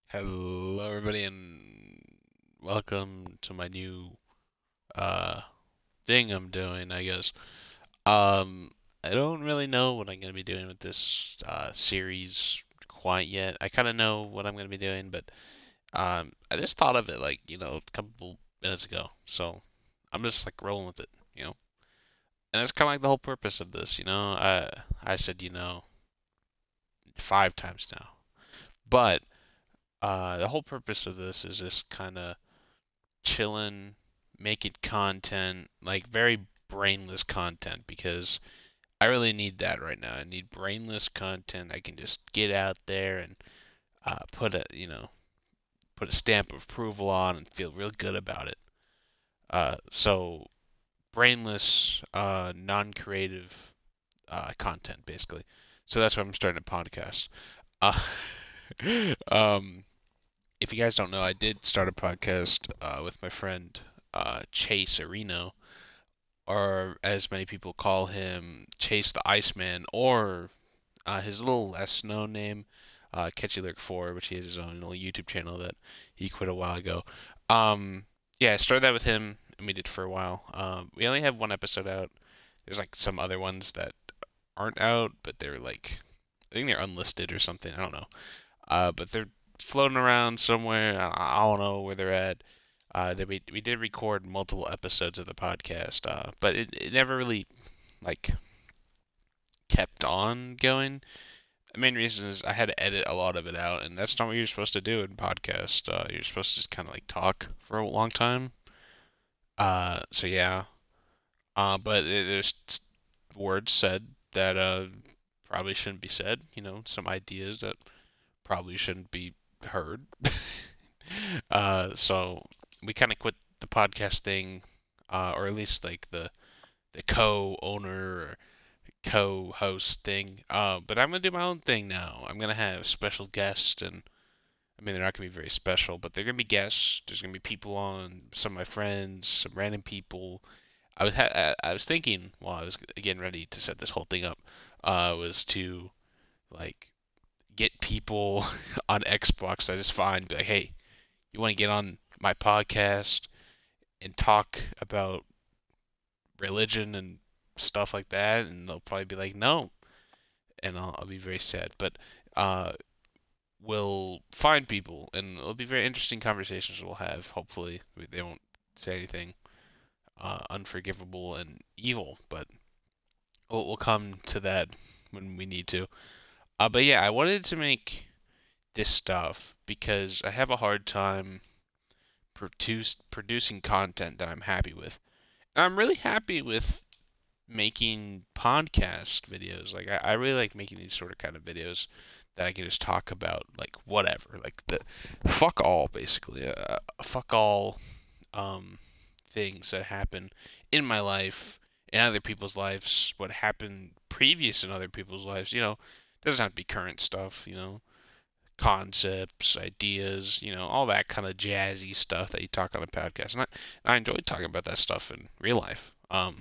Hello, everybody, and welcome to my new uh thing I'm doing, I guess. Um, I don't really know what I'm gonna be doing with this series quite yet. I kind of know what I'm gonna be doing, but I just thought of it like a couple minutes ago, so I'm just like rolling with it. And that's kind of like the whole purpose of this. I said 5 times now, but the whole purpose of this is just kind of chilling, making content, like very brainless content because I really need that right now. I need brainless content. I can just get out there and put a stamp of approval on and feel real good about it. So brainless, non-creative content basically. So that's why I'm starting a podcast. Uh, um, if you guys don't know, I did start a podcast with my friend Chase Areno, or as many people call him, Chase the Iceman, or his little less known name, Catchy Lyric 4, which he has his own little YouTube channel that he quit a while ago. Um, yeah, I started that with him, and we did for a while. We only have one episode out. There's like some other ones that aren't out, but they're like, I think they're unlisted or something. I don't know. But they're floating around somewhere. I don't know where they're at. We did record multiple episodes of the podcast, but it never really like kept on going. The main reason is I had to edit a lot of it out, and that's not what you're supposed to do in podcast. You're supposed to just kind of like talk for a long time. So yeah. But there's words said that probably shouldn't be said. Some ideas that probably shouldn't be heard. So we kind of quit the podcast thing, or at least like the co-owner or co-host thing. But I'm gonna do my own thing now. I'm gonna have special guests, and I mean they're not gonna be very special, but they're gonna be guests. There's gonna be people on, some of my friends, some random people. I was thinking while I was getting ready to set this whole thing up, was to like get people on Xbox I just find, be like, hey, you want to get on my podcast and talk about religion and stuff like that? And they'll probably be like, no. And I'll be very sad. But uh, we'll find people, and it'll be very interesting conversations we'll have. Hopefully, they won't say anything unforgivable and evil, but we'll come to that when we need to. But yeah, I wanted to make this stuff because I have a hard time producing content that I'm happy with. And I'm really happy with making podcast videos. Like I really like making these sort of kind of videos that I can just talk about like whatever, like the fuck all basically, fuck all um things that happen in my life, in other people's lives, what happened previous in other people's lives. It doesn't have to be current stuff. Concepts, ideas, all that kind of jazzy stuff that you talk on a podcast. And I enjoy talking about that stuff in real life.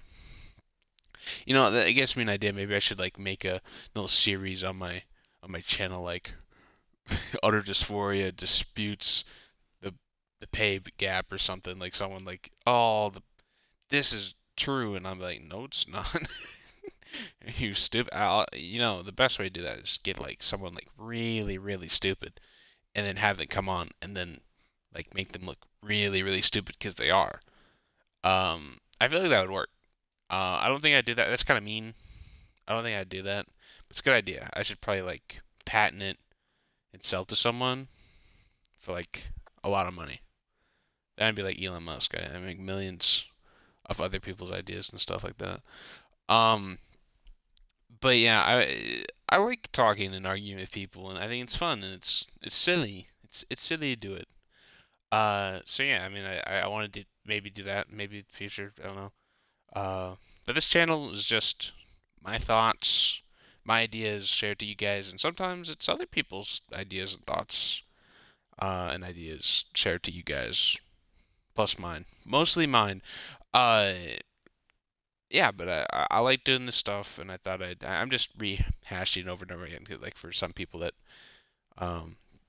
That gives me an idea. Maybe I should like make a little series on my channel, like utter dysphoria disputes the the pay gap or something. Like someone like, oh, this is true, and I'm like, no, it's not. You stupid. The best way to do that is get like someone like really, really stupid, and then have them come on, and then like make them look really, really stupid because they are. I feel like that would work. I don't think I'd do that. That's kind of mean. I don't think I'd do that. But it's a good idea. I should probably like patent it and sell to someone for like a lot of money. Then I'd be like Elon Musk. I make millions of other people's ideas and stuff like that. Um, but yeah, I like talking and arguing with people, and I think it's fun and it's silly. It's silly to do it. So yeah, I mean, I wanted to maybe do that, maybe in the future. I don't know. But this channel is just my thoughts, my ideas shared to you guys, and sometimes it's other people's ideas and thoughts, and ideas shared to you guys, plus mine. Mostly mine. Uh, yeah, but I like doing this stuff, and I thought I'm just rehashing over and over again, like for some people that um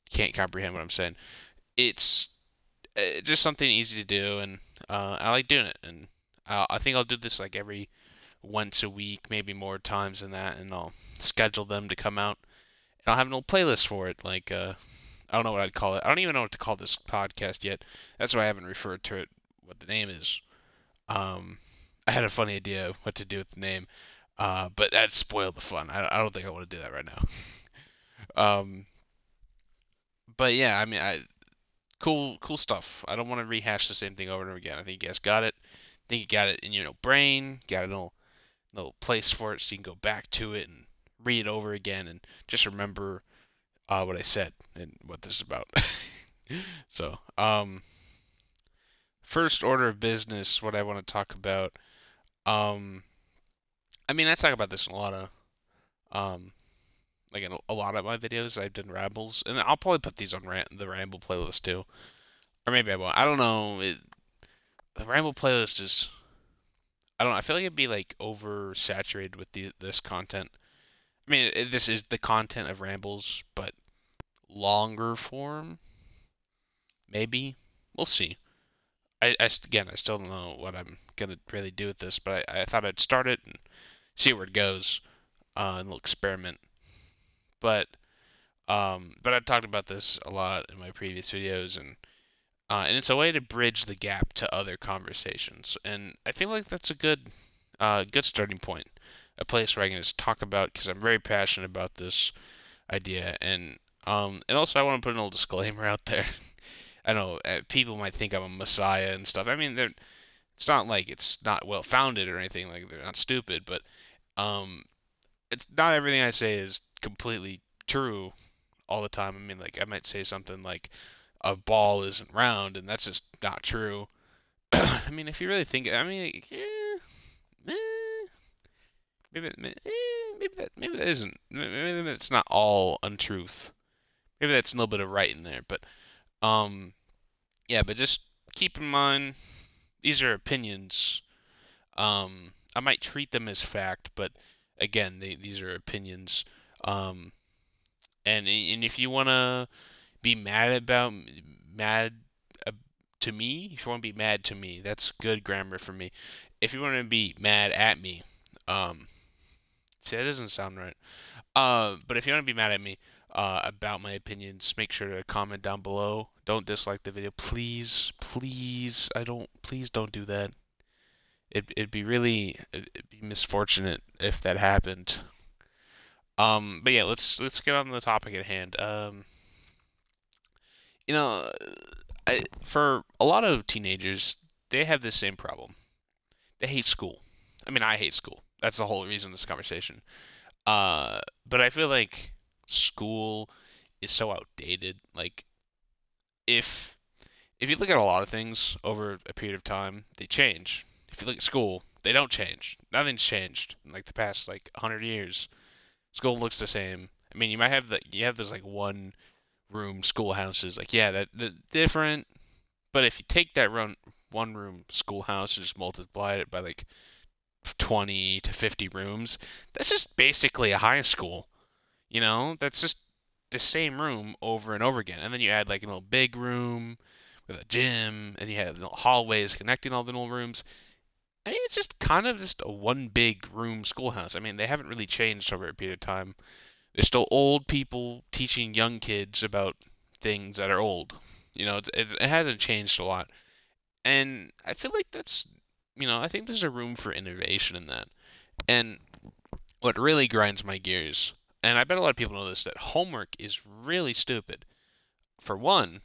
can't comprehend what I'm saying. It's just something easy to do, and I like doing it. And I think I'll do this like every once a week, maybe more times than that, and I'll schedule them to come out. And I'll have an old playlist for it. Like I don't know what I'd call it. I don't even know what to call this podcast yet. That's why I haven't referred to it what the name is. Um, I had a funny idea of what to do with the name, but that spoiled the fun. I don't think I want to do that right now. Um, but yeah, I mean, cool stuff. I don't want to rehash the same thing over and over again. I think you guys got it. I think you got it in your brain. Got a little place for it, so you can go back to it and read it over again and just remember what I said and what this is about. So, first order of business, what I want to talk about. Um, I mean, I talk about this in a lot of um, like in a lot of my videos. I've done rambles, and I'll probably put these on the ramble playlist too, or maybe I won't. I don't know. The ramble playlist is, I don't know. I feel like it'd be like oversaturated with this content. I mean, this is the content of rambles, but longer form, maybe. We'll see. Again, I still don't know what I'm gonna really do with this, but I thought I'd start it and see where it goes, and we'll experiment. But but I talked about this a lot in my previous videos, and it's a way to bridge the gap to other conversations, and I feel like that's a good starting point, a place where I can just talk about because I'm very passionate about this idea, and also I want to put an little disclaimer out there. I know people might think I'm a messiah and stuff. I mean, it's not like it's not well founded or anything. Like they're not stupid, but um, it's not everything I say is completely true all the time. I mean, like I might say something like a ball isn't round, and that's just not true. I mean, if you really think, I mean, like, eh, maybe that isn't. Maybe that's not all untruth. Maybe that's a little bit of right in there, but um, yeah. But just keep in mind these are opinions. I might treat them as fact, but again, these are opinions. Um, and if you wanna be mad uh, to me, if you want to be mad to me, that's good grammar for me. If you want to be mad at me, um, see that doesn't sound right. But if you want to be mad at me about my opinions, make sure to comment down below. Don't dislike the video, please, please. Please don't do that. It'd be misfortunate if that happened. But yeah, let's get on the topic at hand. You know, for a lot of teenagers, they have this same problem. They hate school. I mean, I hate school. That's the whole reason of this conversation. But I feel like school is so outdated. Like, if if you look at a lot of things over a period of time, they change. If you look at school, they don't change. Nothing's changed in like the past like 100 years. School looks the same. I mean, you have those like one room schoolhouses. Like, yeah, that different. But if you take that one room schoolhouse and just multiply it by like 20 to 50 rooms, that's just basically a high school. You know, that's just the same room over and over again. And then you add like a little big room with a gym, and you have little hallways connecting all the little rooms. I mean, it's just kind of just a one big room schoolhouse. I mean, they haven't really changed over a period of time. They're still old people teaching young kids about things that are old. You know, it hasn't changed a lot. And I feel like I think there's a room for innovation in that. And what really grinds my gears, and I bet a lot of people know this, that homework is really stupid. For one,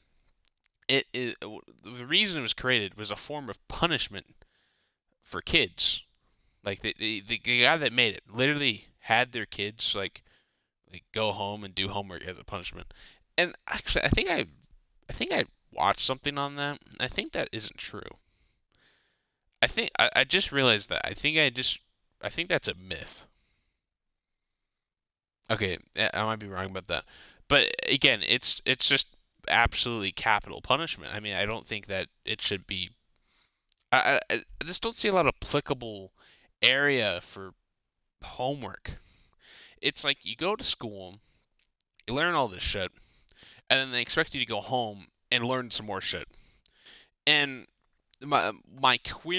the reason it was created was a form of punishment for kids. Like the guy that made it literally had their kids like go home and do homework as a punishment. And actually, I think I watched something on that. I think that isn't true. I just realized that. I think that's a myth. Okay, I might be wrong about that. But again, it's just absolutely capital punishment. I mean, I don't think that it should be. I just don't see a lot of applicable area for homework. It's like you go to school, you learn all this shit, and then they expect you to go home and learn some more shit. And my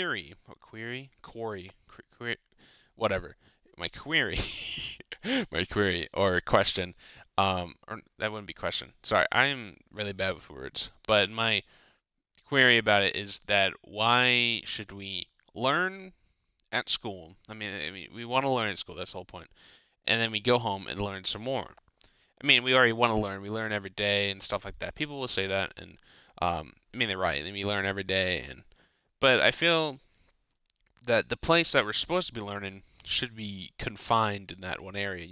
query, whatever, my query, my query or question, or that wouldn't be question. Sorry, I am really bad with words. But my query about it is that why should we learn at school? I mean, we want to learn at school. That's the whole point. And then we go home and learn some more. I mean, we already want to learn. We learn every day and stuff like that. People will say that, and I mean, they're right. I mean, we learn every day, and but I feel that the place that we're supposed to be learning should be confined in that one area.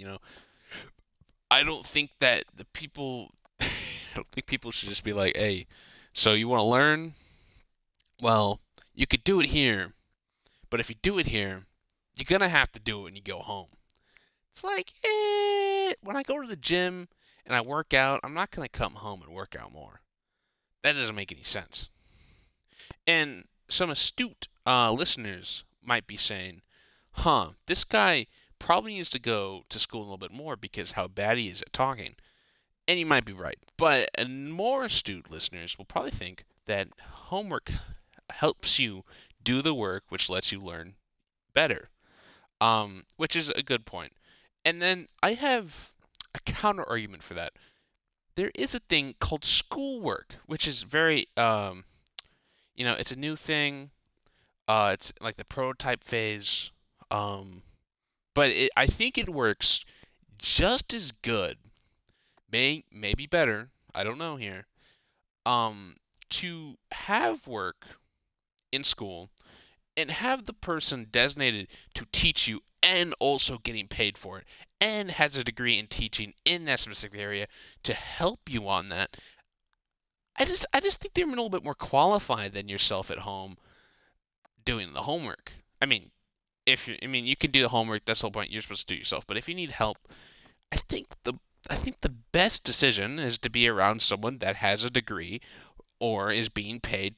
I don't think that the people, I don't think people should just be like, hey, so you want to learn? Well, you could do it here, but if you do it here, you're gonna have to do it when you go home. It's like, when I go to the gym and I work out, I'm not gonna come home and work out more. That doesn't make any sense. And some astute listeners might be saying, huh, this guy probably needs to go to school a little bit more because how bad he is at talking. And you might be right. But more astute listeners will probably think that homework helps you do the work, which lets you learn better, which is a good point. And then I have a counter argument for that. There is a thing called schoolwork, which is very, it's a new thing. It's like the prototype phase. Um, but I think it works just as good, maybe better. I don't know here. Um, to have work in school and have the person designated to teach you and also getting paid for it and has a degree in teaching in that specific area to help you on that. I just think they're a little bit more qualified than yourself at home doing the homework. I mean, you can do the homework. That's the whole point. You're supposed to do yourself. But if you need help, I think the I think the best decision is to be around someone that has a degree or is being paid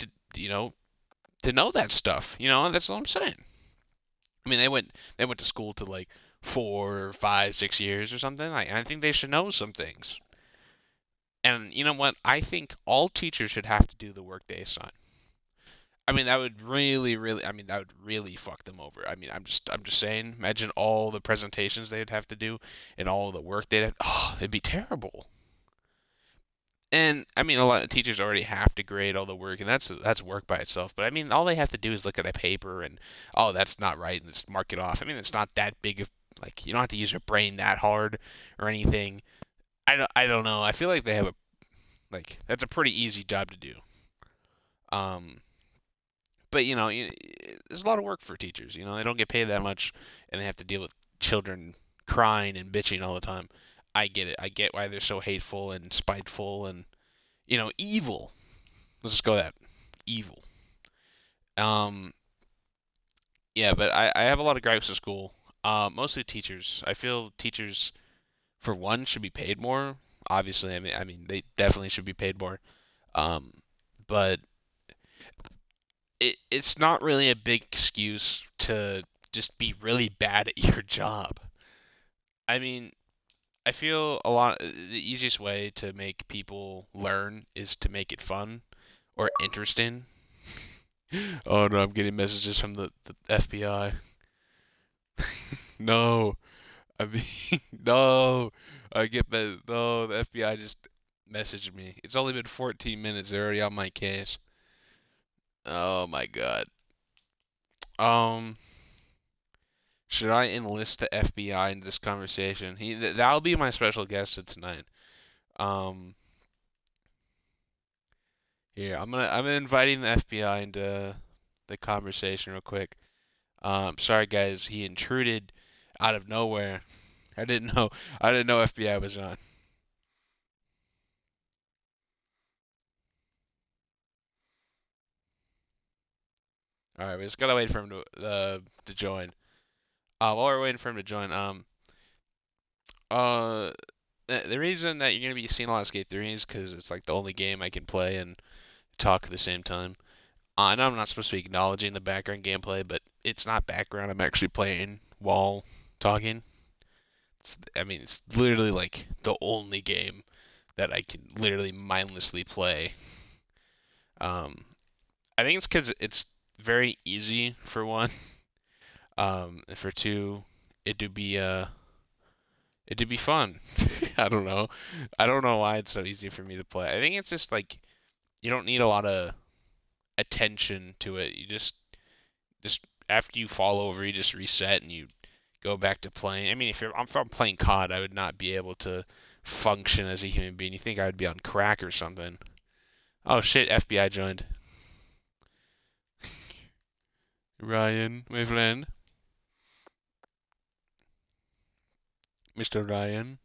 to know that stuff. That's all I'm saying. I mean, they went to school to like 4 or 5, 6 years or something. I think they should know some things. And you know what? I think all teachers should have to do the work they assign. I mean, that would that would really fuck them over. I mean, I'm just saying. Imagine all the presentations they'd have to do and all the work they'd have. Oh, it'd be terrible. And I mean, a lot of teachers already have to grade all the work, and that's work by itself. But I mean, all they have to do is look at a paper and, oh, that's not right, and just mark it off. I mean, it's not that big of like you don't have to use your brain that hard or anything. I don't know. I feel like they have a that's a pretty easy job to do. Um, but there's a lot of work for teachers. They don't get paid that much, and they have to deal with children crying and bitching all the time. I get it. I get why they're so hateful and spiteful and evil. Let's just go with that. Evil. Um, yeah, but I have a lot of gripes at school. Mostly teachers. I feel teachers, for one, should be paid more. Obviously, I mean, they definitely should be paid more. Um, but it's not really a big excuse to just be really bad at your job. I mean, I feel the easiest way to make people learn is to make it fun or interesting. Oh no, I'm getting messages from the FBI. No, I mean, no, no, the FBI just messaged me. It's only been 14 minutes. They're already on my case. Oh my God. Um, should I enlist the FBI in this conversation? That'll be my special guest tonight. Um, Here, I'm inviting the FBI into the conversation real quick. Sorry guys, he intruded out of nowhere. I didn't know FBI was on. All right, we just gotta wait for him to join. While we're waiting for him to join, uh, the reason that you're gonna be seeing a lot of Skate 3 is because it's like the only game I can play and talk at the same time. I know I'm not supposed to be acknowledging the background gameplay, but it's not background. I'm actually playing while talking. I mean, it's literally like the only game that I can literally mindlessly play. Um, I think it's because it's very easy for one. And for two, it'd be it'd be fun. I don't know. I don't know why it's so easy for me to play. I think it's just like you don't need a lot of attention to it. You just after you fall over, you just reset and you go back to playing. I mean, if I'm playing COD, I would not be able to function as a human being. You think I would be on crack or something? Oh shit, FBI joined. Ryan, my friend. Mr. Ryan.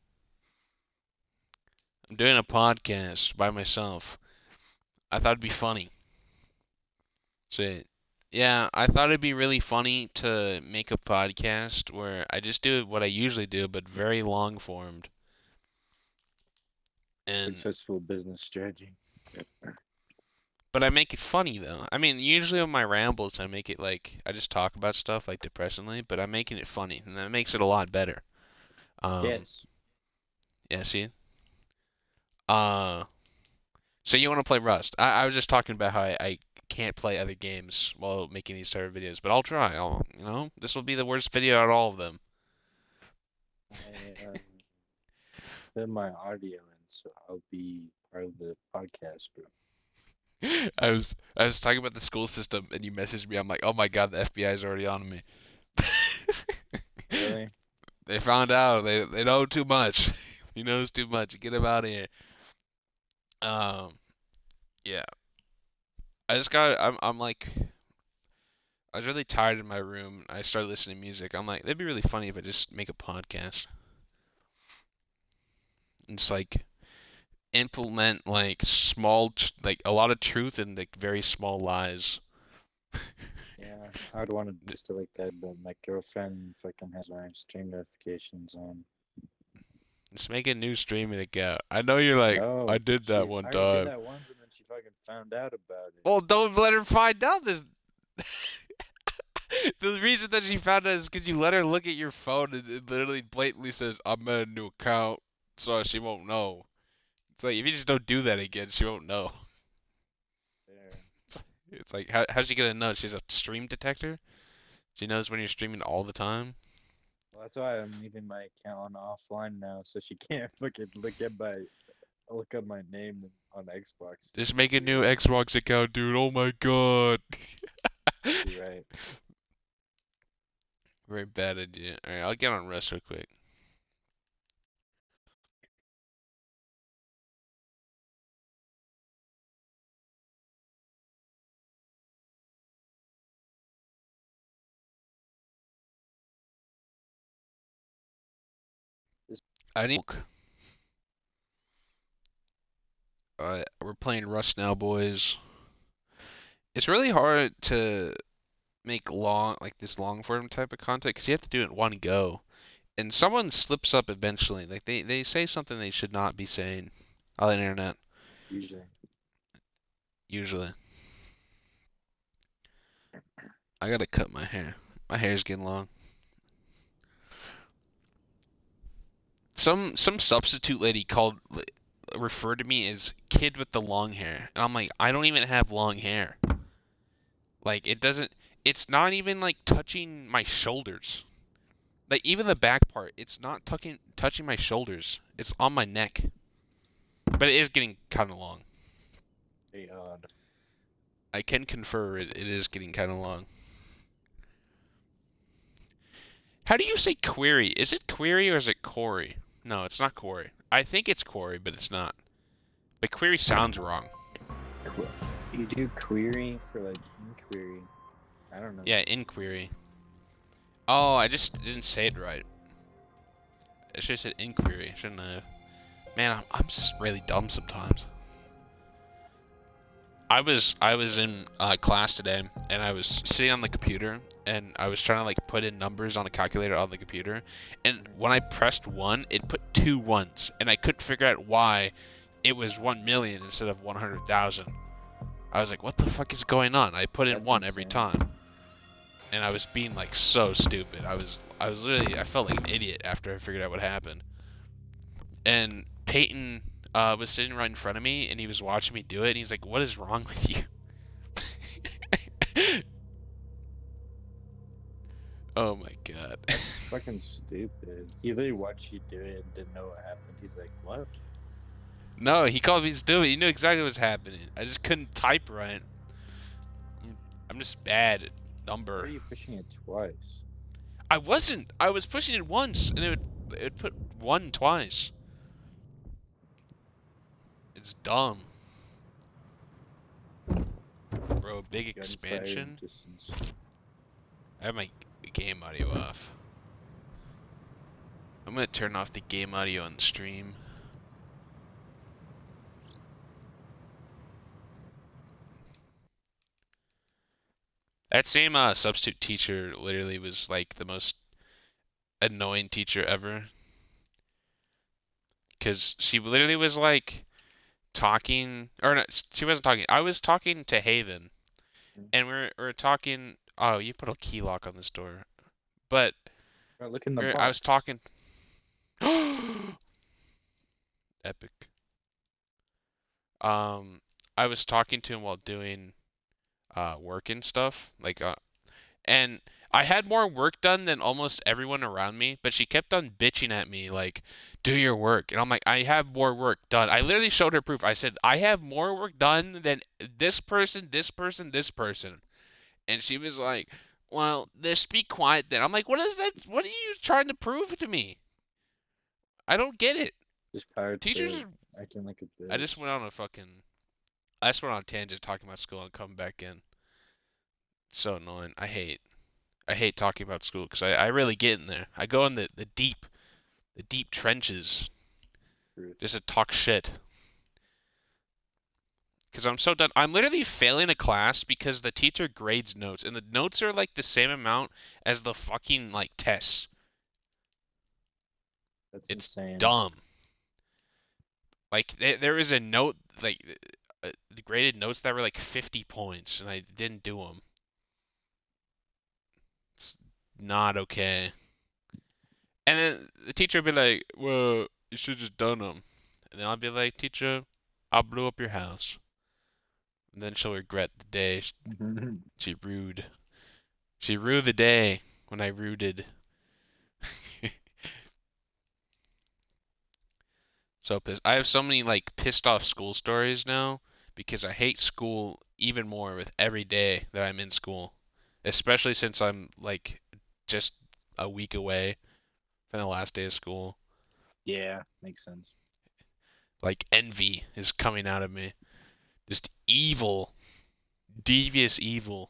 I'm doing a podcast by myself. I thought it'd be funny. So, yeah, I thought it'd be really funny to make a podcast where I just do what I usually do, but very long formed. And Successful business strategy. but I make it funny though. I mean, usually on my rambles, I make it like I just talk about stuff like depressingly, but I'm making it funny, and that makes it a lot better. Yes. Yeah, see? Uh, so you want to play Rust? I was just talking about how I can't play other games while making these type of videos, but I'll try. This will be the worst video out of all of them. I put my audio in, so I'll be part of the podcast, bro. I was talking about the school system, and you messaged me. I'm like, oh my god, the FBI is already on me. Really? They found out. They know too much. He knows too much. Get him out of here. Yeah. I'm like, I was really tired in my room. I started listening to music. I'm like, that'd be really funny if I just make a podcast. It's like implement like like a lot of truth and like very small lies. Yeah, I'd want to just do like that, but my girlfriend fucking has my stream notifications on. Just make a new streaming account. I know you're like, No, I did that I one already did time. that once, and then she fucking found out about it. Well, don't let her find out this. The reason that she found out is because you let her look at your phone and it literally blatantly says, I made a new account, so she won't know. It's like, if you just don't do that again, she won't know. There. It's like, how's she gonna know? She's a stream detector? She knows when you're streaming all the time? Well, that's why I'm leaving my account on offline now, so she can't fucking look up my name on Xbox. Just make a new Xbox account, dude. Oh my god. You're right. Very bad idea. Alright, I'll get on Rust real quick. I need. We're playing Rust now, boys. It's really hard to make this long form type of content because you have to do it in one go. And someone slips up eventually. Like they say something they should not be saying on the internet. Usually. I gotta cut my hair. My hair's getting long. Some substitute lady referred to me as kid with the long hair. And I'm like, I don't even have long hair. Like it's not even like touching my shoulders. Like even the back part, it's not touching my shoulders. It's on my neck. But it is getting kind of long. Very odd. I can confer it is getting kind of long. How do you say query? Is it query or is it Corey? No, it's not Corey. I think it's Corey, but it's not. But query sounds wrong. You do query for like inquiry. I don't know. Yeah, inquiry. Oh, I just didn't say it right. I should have said inquiry, shouldn't I have? Man, I'm just really dumb sometimes. I was in class today, and I was sitting on the computer, and I was trying to like put in numbers on a calculator on the computer, and when I pressed 1, it put 2 ones, and I couldn't figure out why it was 1 million instead of 100,000. I was like, what the fuck is going on? I put in That's 1 every insane. time. And I was being like so stupid. I was literally, I felt like an idiot after I figured out what happened. And Peyton, was sitting right in front of me, and he was watching me do it, and he's like, "What is wrong with you?" Oh my god. That's fucking stupid. He literally watched you do it and didn't know what happened. He's like, what? No, he called me stupid. He knew exactly what was happening. I just couldn't type right. I'm just bad at Why are number. you pushing it twice? I wasn't. I was pushing it once, and it put one twice. It's dumb, bro. Big Gunfire expansion. distance. I have my game audio off. I'm gonna turn off the game audio on the stream. That same substitute teacher literally was like the most annoying teacher ever. Because she literally was like talking, or not, she wasn't talking. I was talking to Haven, and we're talking. Oh, you put a key lock on this door. But Look in the I was box. talking. Epic. Um, I was talking to him while doing work and stuff, and I had more work done than almost everyone around me, but she kept on bitching at me like, "Do your work." And I'm like, "I have more work done." I literally showed her proof. I said, "I have more work done than this person, this person, this person." And she was like, "Well, just be quiet then." I'm like, "What is that? What are you trying to prove to me? I don't get it." Just pirates Teachers are are, acting like a I just bitch. went on a fucking I just went on a tangent talking about school and coming back in. It's so annoying. I hate talking about school because I really get in there. I go in the deep trenches Truth. just to talk shit. Because I'm so done. I'm literally failing a class because the teacher grades notes, and the notes are like the same amount as the fucking like tests. That's It's insane. dumb. Like there is a note like the graded notes that were like 50 points, and I didn't do them. It's not okay. And then the teacher would be like, "Well, you should just done them." And then I'll be like, "Teacher, I blew up your house." And then she'll regret the day she rued. She rued the day when I rooted. So pissed. I have so many like pissed off school stories now because I hate school even more with every day that I'm in school. Especially since I'm like just a week away from the last day of school. Yeah, makes sense. Like envy is coming out of me. Just evil, devious evil.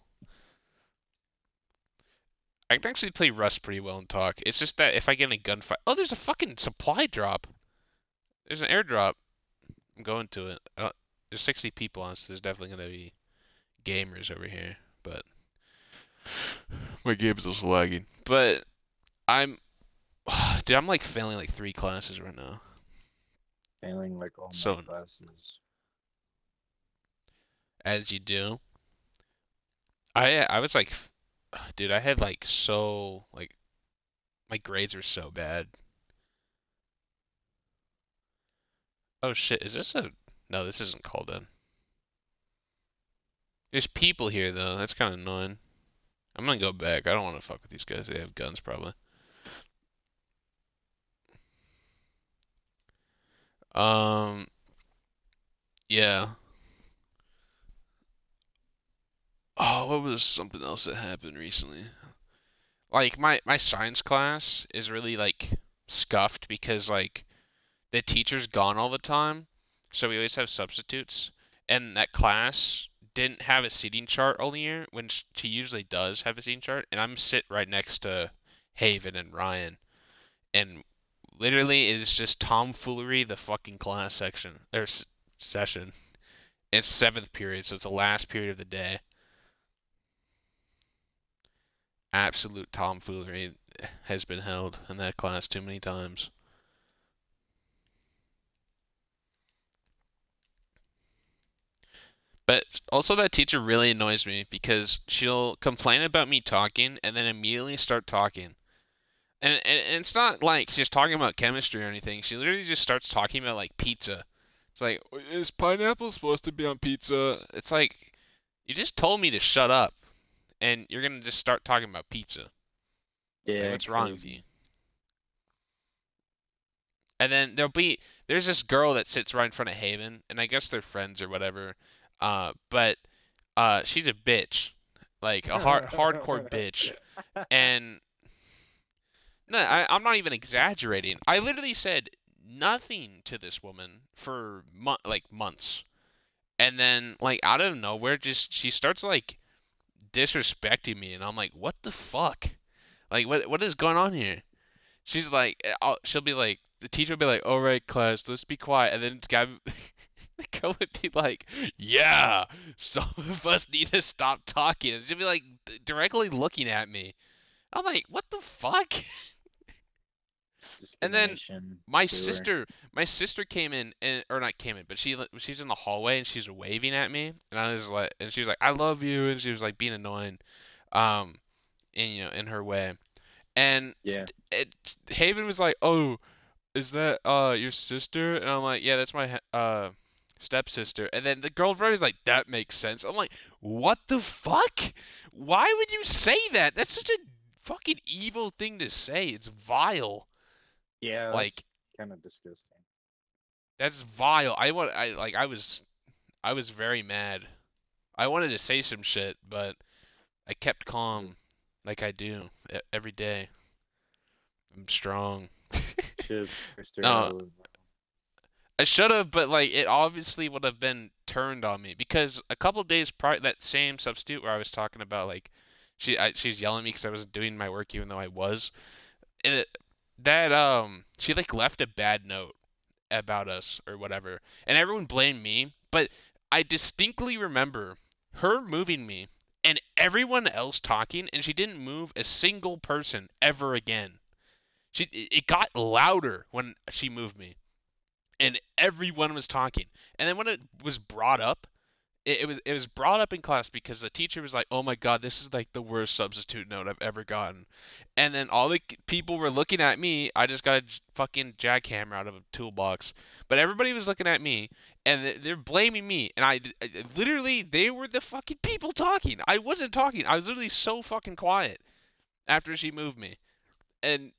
I can actually play Rust pretty well and talk. It's just that if I get in a gunfight, oh, there's a fucking supply drop. There's an airdrop. I'm going to it. There's 60 people on, so there's definitely gonna be gamers over here. But my game's also lagging. But I'm, dude, I'm like failing like 3 classes right now. Failing like all my So classes. as you do, I was like, dude, I had like so like my grades were so bad. Oh shit, is this a? No, this isn't called in. There's people here though. That's kind of annoying. I'm gonna go back. I don't want to fuck with these guys. They have guns probably. Um, yeah. Oh, what was something else that happened recently? Like my science class is really like scuffed because like the teacher's gone all the time, so we always have substitutes, and that class didn't have a seating chart all year when she usually does have a seating chart, and I'm sit right next to Haven and Ryan, and literally it's just tomfoolery the fucking class section or session. It's seventh period, so it's the last period of the day. Absolute tomfoolery has been held in that class too many times. But also that teacher really annoys me because she'll complain about me talking and then immediately start talking. And it's not like she's talking about chemistry or anything. She literally just starts talking about like pizza. It's like, is pineapple supposed to be on pizza? It's like, you just told me to shut up, and you're gonna just start talking about pizza. Like, Yeah, what's wrong with you? crazy. And then there's this girl that sits right in front of Haven, and I guess they're friends or whatever. But she's a bitch, like a hardcore bitch. And no, I'm not even exaggerating. I literally said nothing to this woman for months, and then like out of nowhere, just she starts like disrespecting me, and I'm like, what the fuck? Like, what is going on here? She's like, she'll be like, the teacher will be like, all right, class, let's be quiet, and then the girl would be like, yeah, some of us need to stop talking. And she'll be like directly looking at me. I'm like, what the fuck? And then Discrimination my everywhere. sister, my sister came in and or not came in, but she's in the hallway and she's waving at me, and I was like, and she was like, I love you, and she was like being annoying, um, in her way, and Yeah. Haven was like, oh, is that your sister? And I'm like, yeah, that's my stepsister. And then the girlfriend was like, that makes sense. I'm like, what the fuck? Why would you say that? That's such a fucking evil thing to say. It's vile. Yeah, that's Like kind of disgusting. that's vile. I was very mad. I wanted to say some shit, but I kept Should calm like I do every day. I'm strong. should cursed her No, out. I should have, but like it obviously would have been turned on me because a couple days prior, that same substitute where I was talking about like she's yelling at me because I wasn't doing my work even though I was. It, that she like left a bad note about us or whatever, and everyone blamed me. But I distinctly remember her moving me and everyone else talking, and she didn't move a single person ever again. It got louder when she moved me and everyone was talking. And then when it was brought up, it was brought up in class because the teacher was like, "Oh my God, this is like the worst substitute note I've ever gotten." And then all the people were looking at me. I just got a fucking jackhammer out of a toolbox, but everybody was looking at me and they're blaming me. And literally they were the fucking people talking. I wasn't talking. I was literally so fucking quiet after she moved me, and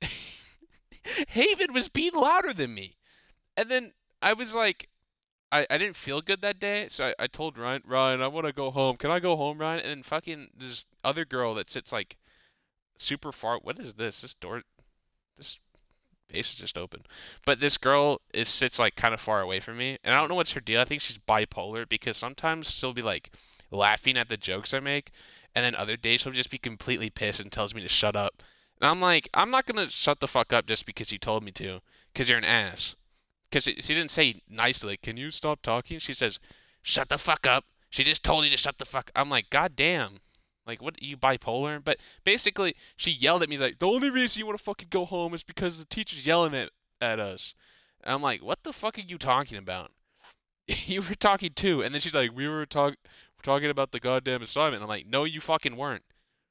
Haven was being louder than me. And then I was like, I didn't feel good that day, so I told Ryan, I want to go home. Can I go home, Ryan? And then fucking this other girl that sits like super far. What is this? This base is just open. But this girl sits like kind of far away from me, and I don't know what's her deal. I think she's bipolar because sometimes she'll be like laughing at the jokes I make, and then other days she'll just be completely pissed and tells me to shut up. And I'm like, I'm not gonna shut the fuck up just because you told me to, because you're an ass. Because she didn't say nicely, can you stop talking? She says, shut the fuck up. She just told you to shut the fuck. I'm like, God damn. Like, what, are you bipolar? But basically, she yelled at me, like, the only reason you want to fucking go home is because the teacher's yelling at us. And I'm like, what the fuck are you talking about? You were talking too. And then she's like, talking about the goddamn assignment. I'm like, no, you fucking weren't.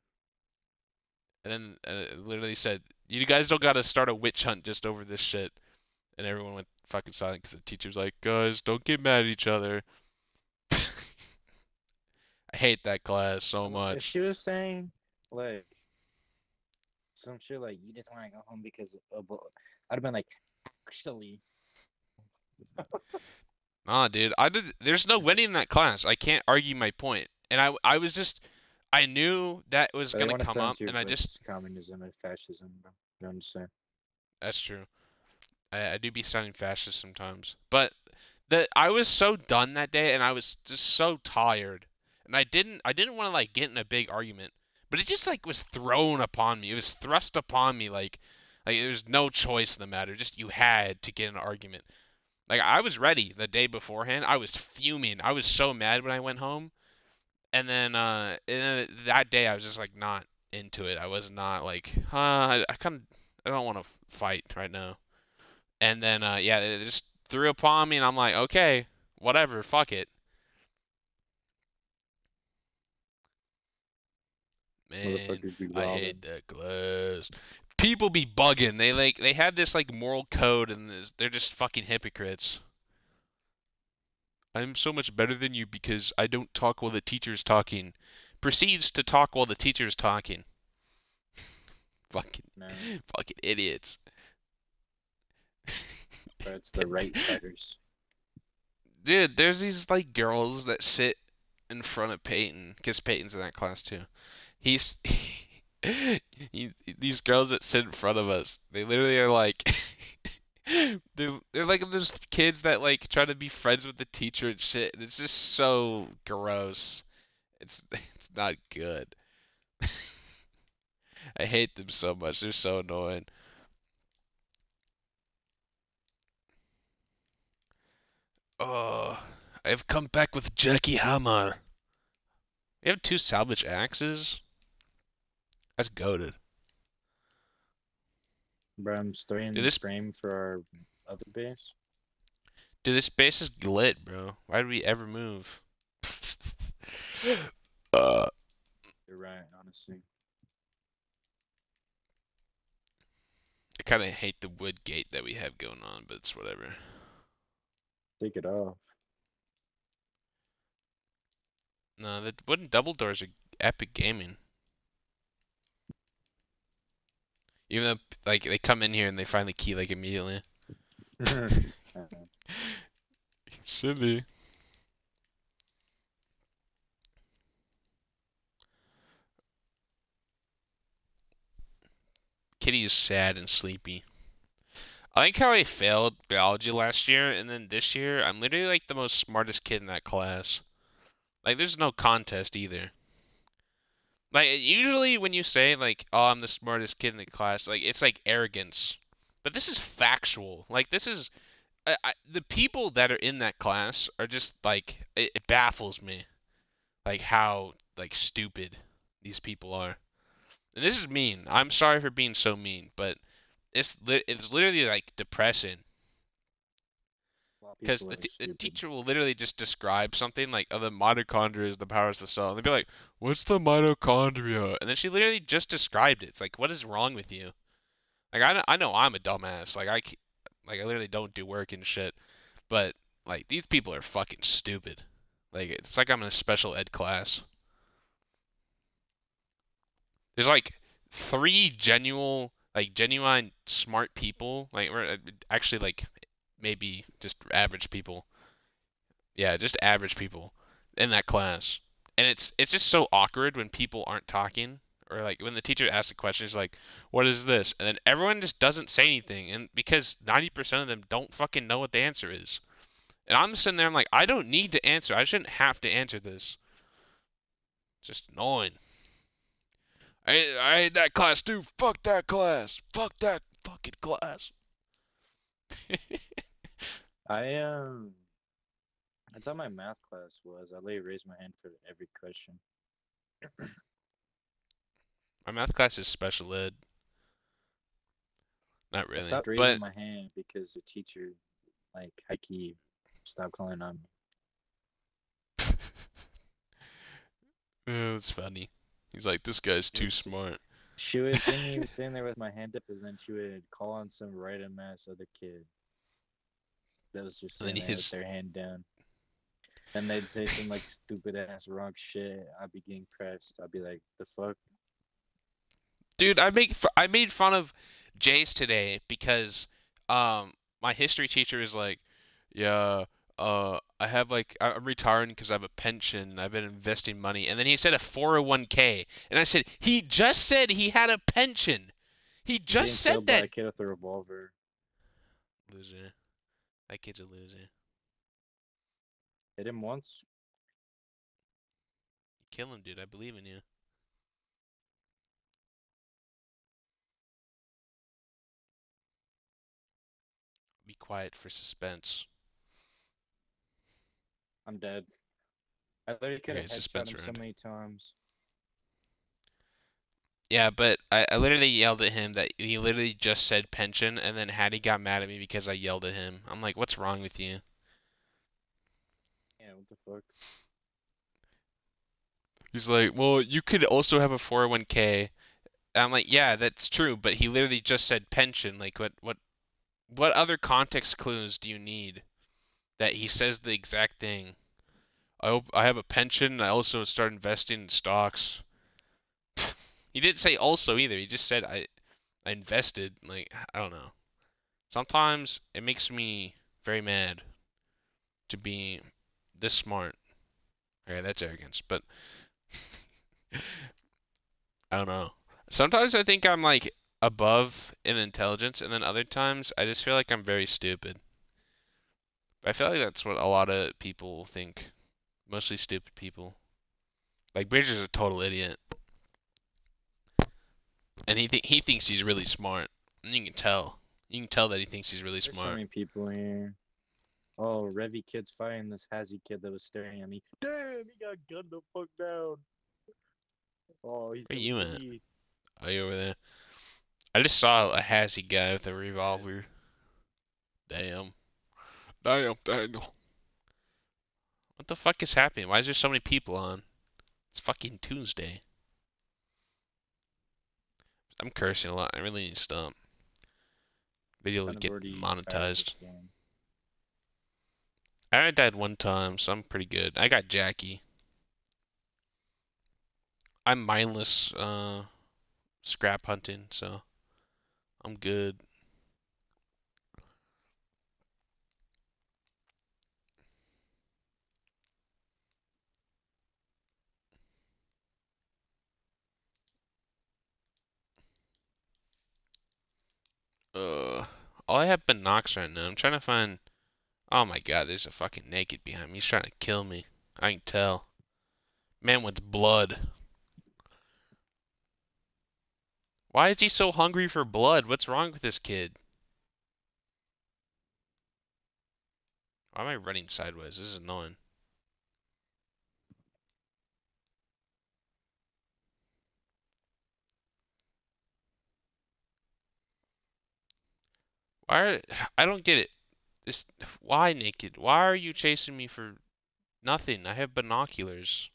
And then it literally said, you guys don't gotta start a witch hunt just over this shit. And everyone went fucking silent because the teacher was like, guys, don't get mad at each other. I hate that class so If much. she was saying like some shit like you just want to go home because of, I'd have been like, actually, Nah, dude, there's no winning in that class. I can't argue my point. And I was just, I knew that was but they gonna want to come send up, you and I like just, communism and fascism, bro. You understand? that's true. I do be sounding fascist sometimes. But I was so done that day, and I was just so tired. And I didn't want to like get in a big argument. But it just like was thrown upon me. It was thrust upon me like there was no choice in the matter. Just you had to get in an argument. Like I was ready the day beforehand. I was fuming. I was so mad when I went home. And then that day I was just like not into it. I was not like, I kind of I don't want to fight right now. And then yeah, they just threw upon me, and I'm like, okay, whatever, fuck it, man. Motherfuckers be I hate wildin'. that class. People be bugging. They have this like moral code, and they're just fucking hypocrites. I'm so much better than you because I don't talk while the teacher's talking. Proceeds to talk while the teacher's talking. Fucking, No, fucking idiots. but it's the right fighters. Dude, there's these like girls that sit in front of Peyton, because Peyton's in that class too. He's these girls that sit in front of us, they literally are like they're like those kids that like try to be friends with the teacher and shit, and it's just so gross. It's not good. I hate them so much. They're so annoying. Oh, I've come back with Jackie Hammer. We have two salvage axes. That's goaded. Bro, I'm Dude, starting this frame for our other base. dude, this base is lit, bro. Why did we ever move? uh, You're right, honestly. I kind of hate the wood gate that we have going on, but it's whatever. Take it off. No, the wooden double doors are epic gaming. Even though, like, they come in here and they find the key, like, immediately. Silly. Kitty is sad and sleepy. I like how I failed biology last year, and then this year, I'm literally, like, the most smartest kid in that class. Like, there's no contest either. Like, usually when you say, like, oh, I'm the smartest kid in the class, like, it's like arrogance. But this is factual. Like, this is the people that are in that class are just like it baffles me like how like stupid these people are. And this is mean. I'm sorry for being so mean, but it's literally like depressing A lot of because people are the stupid. teacher will literally just describe something like, "Oh, the mitochondria is the power of the cell," and they'd be like, "What's the mitochondria?" And then she literally just described it. It's like, what is wrong with you? Like I know I'm a dumbass. Like I literally don't do work and shit. But like these people are fucking stupid. Like it's like I'm in a special ed class. There's like three genuine smart people, like or actually like maybe just average people. Yeah, just average people in that class. And it's just so awkward when people aren't talking or like when the teacher asks a question, it's like, "What is this?" And then everyone just doesn't say anything, and because 90% of them don't fucking know what the answer is. And I'm sitting there, I'm like, I don't need to answer. I shouldn't have to answer this. It's just annoying. I hate that class too. Fuck that class. Fuck that fucking class. I that's how my math class was. I literally raised my hand for every question. My math class is special ed. Not I really. stopped raising But my hand because the teacher, like, high key, stopped calling on me. it's funny. He's like, this guy's too It's, smart. she would see me sitting there with my hand up, and then she would call on some random ass other kid that was just And then sitting there with he's, their hand down. And they'd say some like stupid ass wrong shit. I'd be getting pressed. I'd be like, the fuck? dude, I made fun of Jace today because my history teacher is like, yeah, I have like I'm retiring because I have a pension. I've been investing money, and then he said a 401k, and I said he just said he had a pension. He just Getting said killed by that. a kid with a revolver. Loser. That kid's a loser. Hit him once. Kill him, dude. I believe in you. Be quiet for suspense. I'm dead. I literally could Okay, have headshot suspense him so round. many times. Yeah, but I literally yelled at him that he literally just said pension, and then Hattie got mad at me because I yelled at him. I'm like, what's wrong with you? Yeah, what the fuck? He's like, well, you could also have a 401k. I'm like, yeah, that's true, but he literally just said pension. Like, what other context clues do you need that he says the exact thing. I hope I have a pension. I also start investing in stocks. He didn't say also either. He just said I invested. Like I don't know. Sometimes it makes me very mad to be this smart. Okay, that's arrogance, but I don't know. Sometimes I think I'm like above in intelligence, and then other times I just feel like I'm very stupid. But I feel like that's what a lot of people think. Mostly stupid people. Like Bridger's a total idiot, and he thinks he's really smart. And you can tell. You can tell that he thinks he's really There's so smart. many people here. Oh, Revy kid's fighting this Hazzy kid that was staring at me. Damn, he got gunned the fuck down. Oh, he's Where coming you for at? me. Are you over there? I just saw a hazy guy with a Dead. revolver. Damn. Damn, Daniel. What the fuck is happening? Why is there so many people on? It's fucking Tuesday. I'm cursing a lot. I really need to stop. Video Kind would of get already tired of monetized. this game. I died one time, so I'm pretty good. I got Jackie. I'm mindless scrap hunting, so I'm good. Uh, all I have binocs right now. I'm trying to find. Oh my god, there's a fucking naked behind me. He's trying to kill me. I can tell. Man with blood. Why is he so hungry for blood? What's wrong with this kid? Why am I running sideways? This is annoying. Why? I don't get it. This. Why naked? Why are you chasing me for nothing? I have binoculars.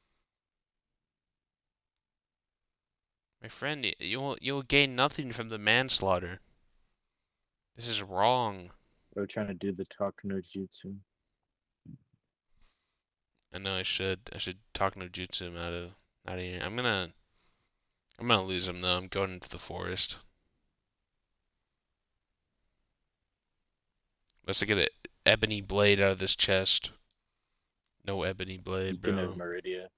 My friend, you'll gain nothing from the manslaughter. This is wrong. We're trying to do the talk no jutsu. I know I should. I should talk no jutsu him out of here. I'm gonna lose him though. I'm going into the forest. Unless I get an ebony blade out of this chest. No ebony blade, Beacon of bro. Meridia.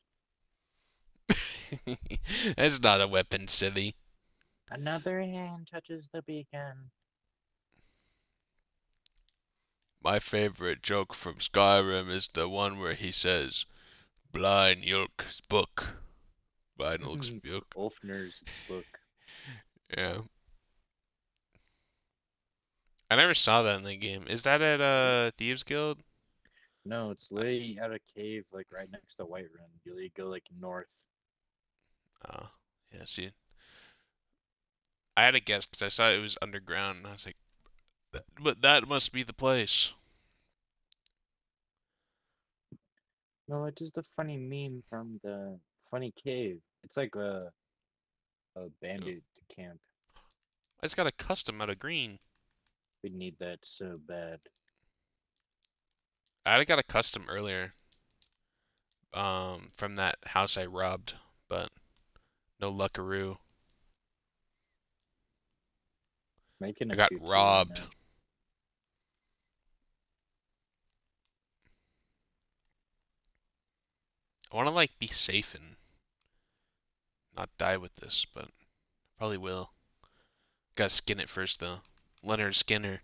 That's not a weapon, silly. Another hand touches the beacon. My favorite joke from Skyrim is the one where he says, Blind Yolk's book. Blind Yolk's book. Ulfner's book. Yeah. I never saw that in the game. Is that at Thieves Guild? No, it's literally at a cave like right next to Whiterun. You literally go like north. Oh, yeah, see. I had a guess because I saw it was underground, and I was like, but that must be the place. No, it's just a funny meme from the funny cave. It's like a You know? bandit camp. I just got a custom out of green. We need that so bad. I got a custom earlier, from that house I robbed, but no luckaroo. Making I a got 2-2 right robbed. now. I want to like be safe and not die with this, but probably will. Gotta skin it first though. Leonard Skinner.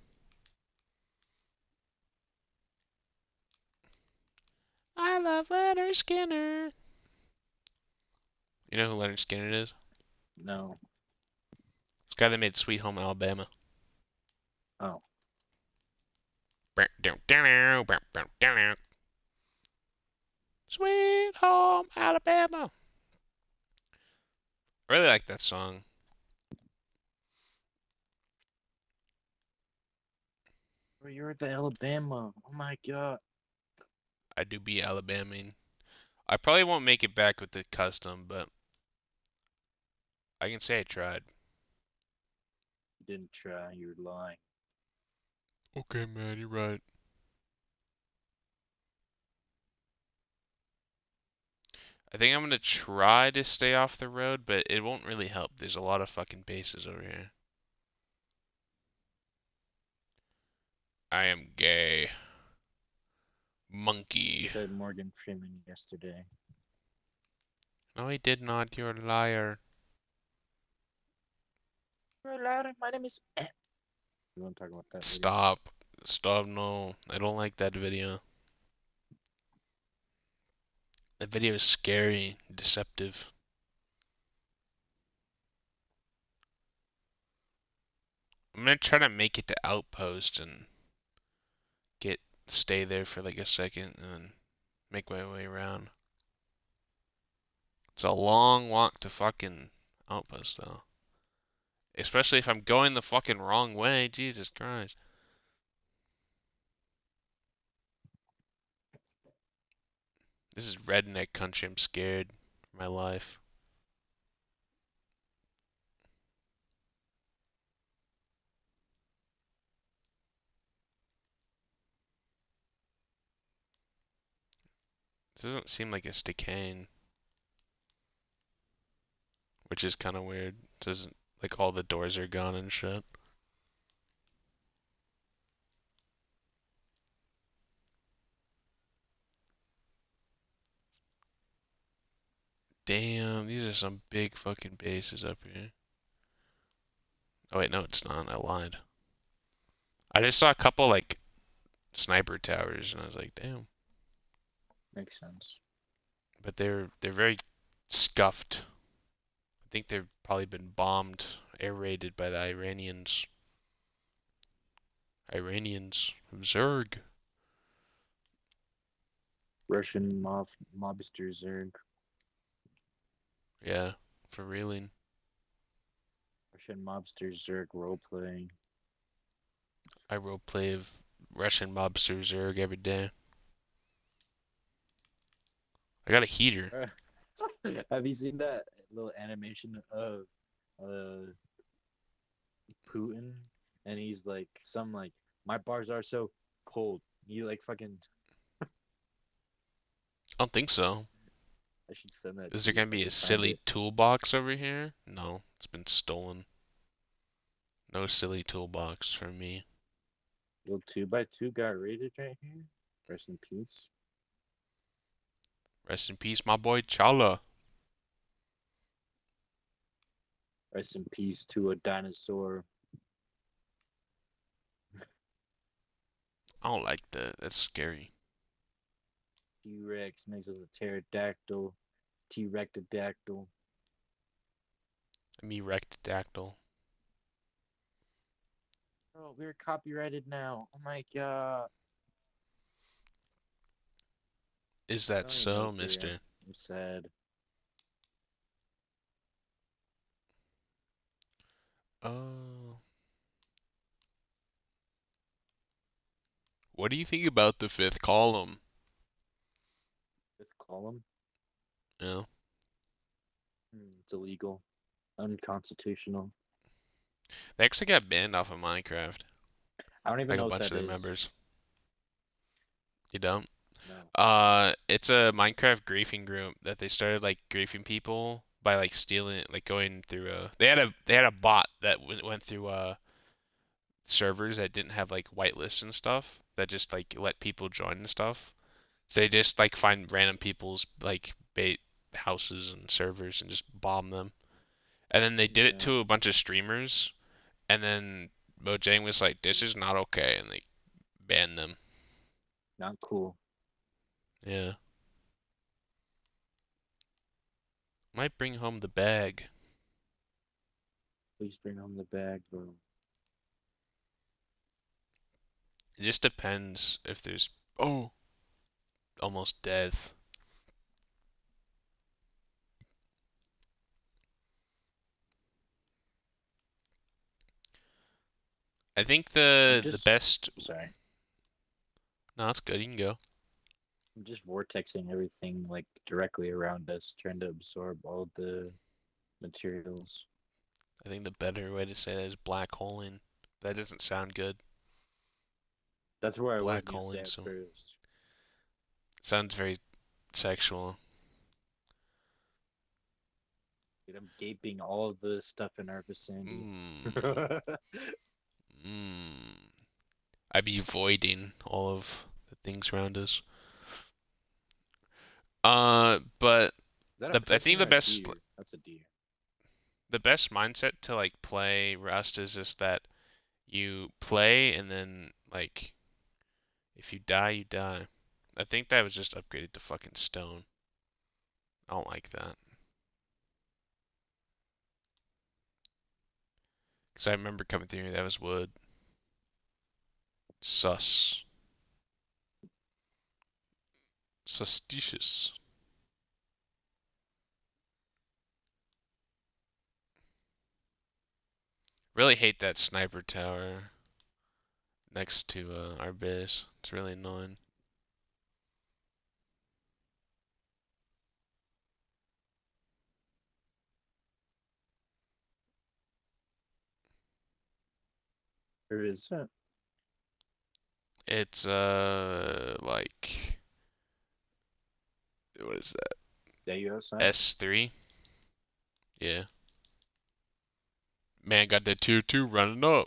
I love Leonard Skinner. You know who Leonard Skinner is? No. This guy that made Sweet Home Alabama. Oh. Sweet Home Alabama. I really like that song. Oh, you're at the Alabama. Oh my god. I do be Alabaming. I probably won't make it back with the custom, but I can say I tried. You didn't try. You're lying. Okay, man, you're right. I think I'm gonna try to stay off the road, but it won't really help. There's a lot of fucking bases over here. I am gay. You Monkey. said Morgan Freeman yesterday. No, I did not. You're a liar. You're louder. My name is. We won't talk about that video. Stop. Stop, no. I don't like that video. That video is scary, deceptive. I'm gonna try to make it to Outpost and get stay there for like a second and then make my way around. It's a long walk to fucking Outpost though. Especially if I'm going the fucking wrong way. Jesus Christ. This is redneck country. I'm scared for my life. This doesn't seem like it's decaying, which is kind of weird. It doesn't like all the doors are gone and shit. Damn, these are some big fucking bases up here. Oh wait, no, it's not. I lied. I just saw a couple like sniper towers, and I was like, damn. Makes sense. But they're very scuffed. I think they've probably been bombed, air raided by the Iranians. Iranians from Zerg. Russian mobster Zerg. Yeah, for reeling. Russian mobster Zerg role playing. I roleplay of Russian mobster Zerg every day. I got a heater. Have you seen that little animation of uh Putin? And he's like, some like, my bars are so cold. You like fucking. I don't think so. I should send that Is to there you gonna if I be a can find silly it. toolbox over here? No, it's been stolen. No silly toolbox for me. Little 2x2 got raided right here. Rest in peace. Rest in peace, my boy Chala. Rest in peace to a dinosaur. I don't like that. That's scary. T-Rex mixed with a pterodactyl. T-Rectodactyl. Me rectodactyl. Oh, we're copyrighted now. Oh my god. Is I that don't even know so, what's here. mister? I'm sad. Oh. What do you think about the fifth column? Fifth column? Yeah. It's illegal. Unconstitutional. They actually got banned off of Minecraft. I don't even Like a know what bunch that of their is. members. You don't? No. It's a Minecraft griefing group that they started like griefing people by like stealing, like going through they had a bot that went through servers that didn't have like whitelists and stuff that just like let people join and stuff. So they just like find random people's like bait houses and servers and just bomb them. And then they did it Yeah. to a bunch of streamers, and then Mojang was like, "This is not okay," and they banned them. Not cool. Yeah, might bring home the bag. Please bring home the bag, bro. It just depends if there's almost death. I think I'm the just best. sorry. No, it's good. You can go. I'm just vortexing everything like directly around us, trying to absorb all the materials. I think the better way to say that is black holing. That doesn't sound good. That's where I was Black gonna say holing, at so first. it sounds very sexual. Dude, I'm gaping all of the stuff in our vicinity. Mm, mm. I'd be avoiding all of the things around us. But Is that a I think pigeon or a deer? That's a deer. the best mindset to like play Rust is just that you play and then like if you die, you die. I think that was just upgraded to fucking stone. I don't like that. Because I remember coming through here, that was wood. Sus. Suspicious. Really hate that sniper tower next to our base. It's really annoying. There is. It's like what is that? Yeah, you outside? S3? Yeah. Man got that tier 2 running up.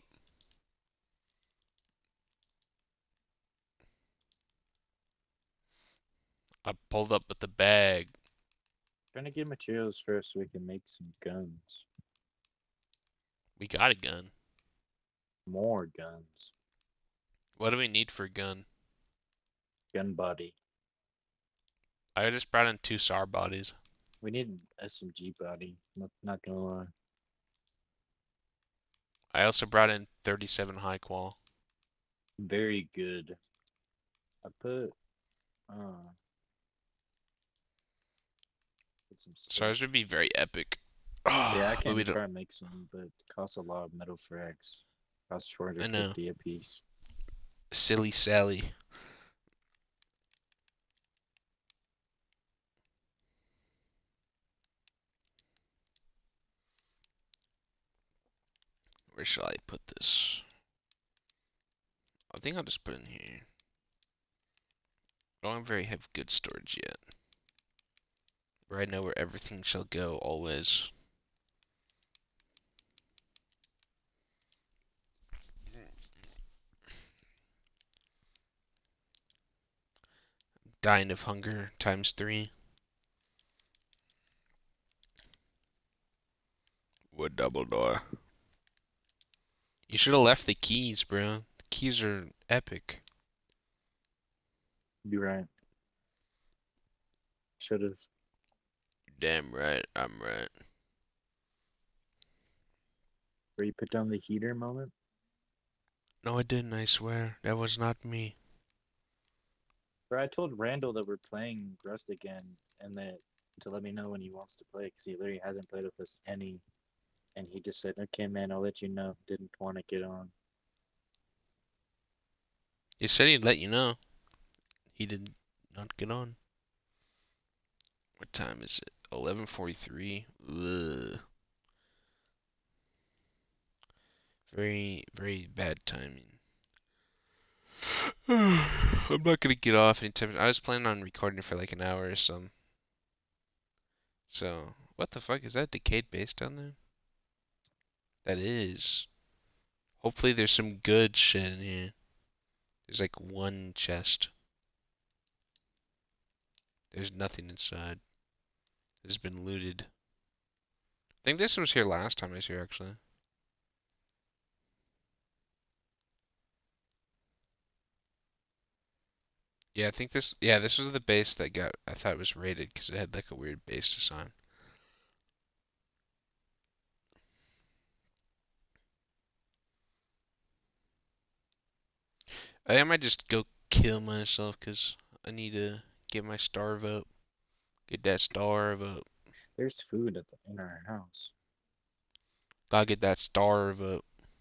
I pulled up with the bag. Trying to get materials first so we can make some guns. We got a gun. More guns. What do we need for a gun? Gun body. I just brought in 2 SAR bodies. We need an SMG body. Not gonna lie. I also brought in 37 high qual. Very good. I uh put some stuff. SARs would be very epic. Yeah, I But we can don't. try and make some, but it costs a lot of metal frags. Costs I know. 450 a piece. Silly Sally. Where shall I put this? I think I'll just put it in here. I don't very have good storage yet. Where I know where everything shall go always. Dying of hunger times 3. Wood double door. You should have left the keys, bro. The keys are epic. You're right. Should have. Damn right, I'm right. Where you put down the heater moment? No, I didn't, I swear. That was not me. Where I told Randall that we're playing Rust again, and that to let me know when he wants to play, because he literally hasn't played with us any. And he just said, "Okay, man, I'll let you know." Didn't want to get on. He said he'd let you know. He did not get on. What time is it? 11:43. Ugh. Very, very bad timing. I'm not gonna get off anytime. I was planning on recording for like an hour or something. So, what the fuck is that decayed base down there? That is. Hopefully there's some good shit in here. There's like one chest. There's nothing inside. This has been looted. I think this was here last time I was here actually. Yeah, I think this. Yeah, this was the base that got. I thought it was raided because it had like a weird base design. I might just go kill myself because I need to get my starve up. Get that starve up. There's food in our house. Gotta get that starve up.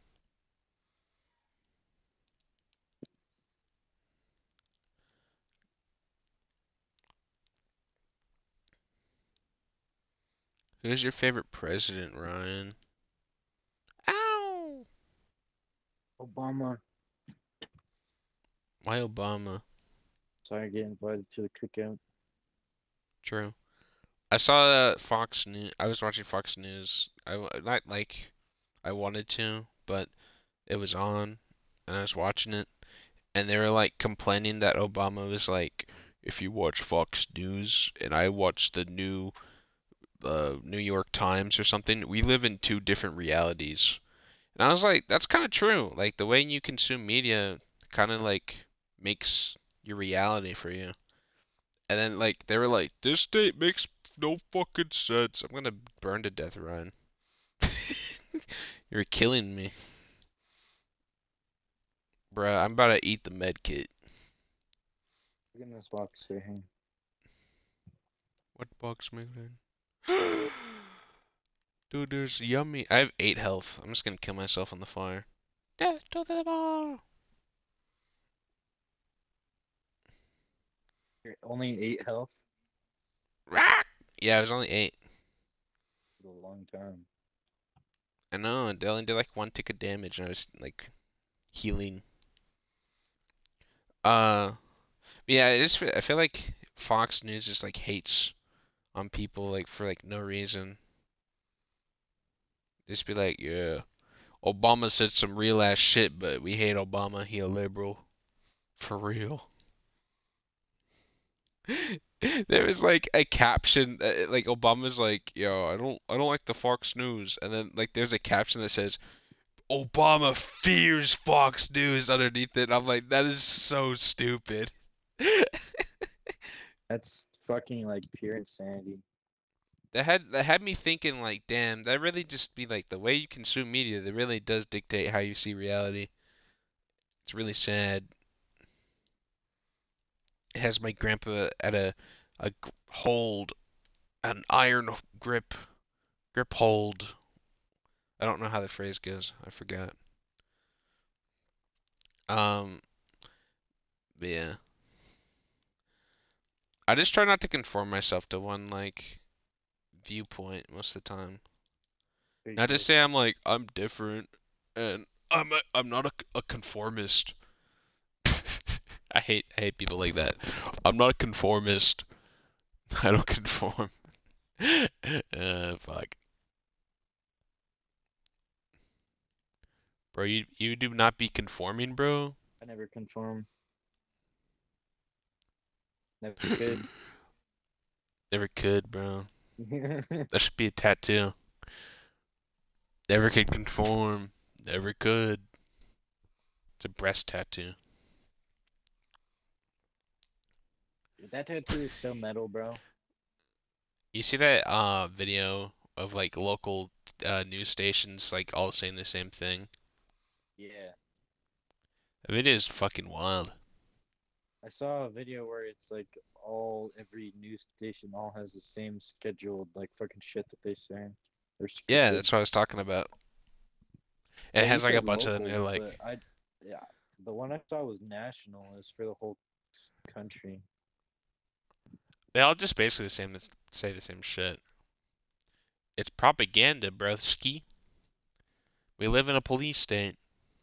Who's your favorite president, Ryan? Ow! Obama. Why Obama? Sorry, I get invited to the cookout. True. I saw Fox News. I was watching Fox News. Not like I wanted to, but it was on, and I was watching it, and they were like complaining that Obama was like, if you watch Fox News and I watch the New York Times or something, we live in two different realities. And I was like, that's kind of true. Like the way you consume media kind of like makes your reality for you. And then like they were like, this state makes no fucking sense. I'm gonna burn to death, Ryan. You're killing me, bruh. I'm about to eat the med kit. Look at this box right here. What box make that? Dude, there's yummy. I have 8 health. I'm just gonna kill myself on the fire. Death to them all. You're only 8 health Rack! Yeah, it was only 8. for a long time. I know, they only did like 1 tick of damage, and I was like healing. Uh, yeah, it is. I feel like Fox News just like hates on people like for like no reason. They just be like, yeah, Obama said some real ass shit, but we hate Obama. He a liberal for real. There was like a caption, like Obama's like, yo, I don't like the Fox News, and then like there's a caption that says Obama fears Fox News underneath it. And I'm like, that is so stupid. That's fucking like pure insanity. That had me thinking like, damn, that really just be like the way you consume media that really does dictate how you see reality. It's really sad. It has my grandpa at a hold, an iron grip hold. I don't know how the phrase goes. I forgot. Um, but yeah. I just try not to conform myself to one like viewpoint most of the time. Pretty Not to good. say I'm like I'm different and I'm not a conformist. I hate people like that. I'm not a conformist. I don't conform. Fuck, bro. You do not be conforming, bro. I never conform. Never could. Never could, bro. That should be a tattoo. Never could conform. Never could. It's a breast tattoo. That tattoo is so metal, bro. You see that video of like local news stations like all saying the same thing? Yeah. The video is fucking wild. I saw a video where it's like every news station all has the same scheduled like fucking shit that they say. They're Yeah, scripted. that's what I was talking about. And it Well, you has like a said bunch of them. local, They're like, but yeah, the one I saw was national. It's for the whole country. they all just basically the same, say the same shit. It's propaganda, broski. We live in a police state.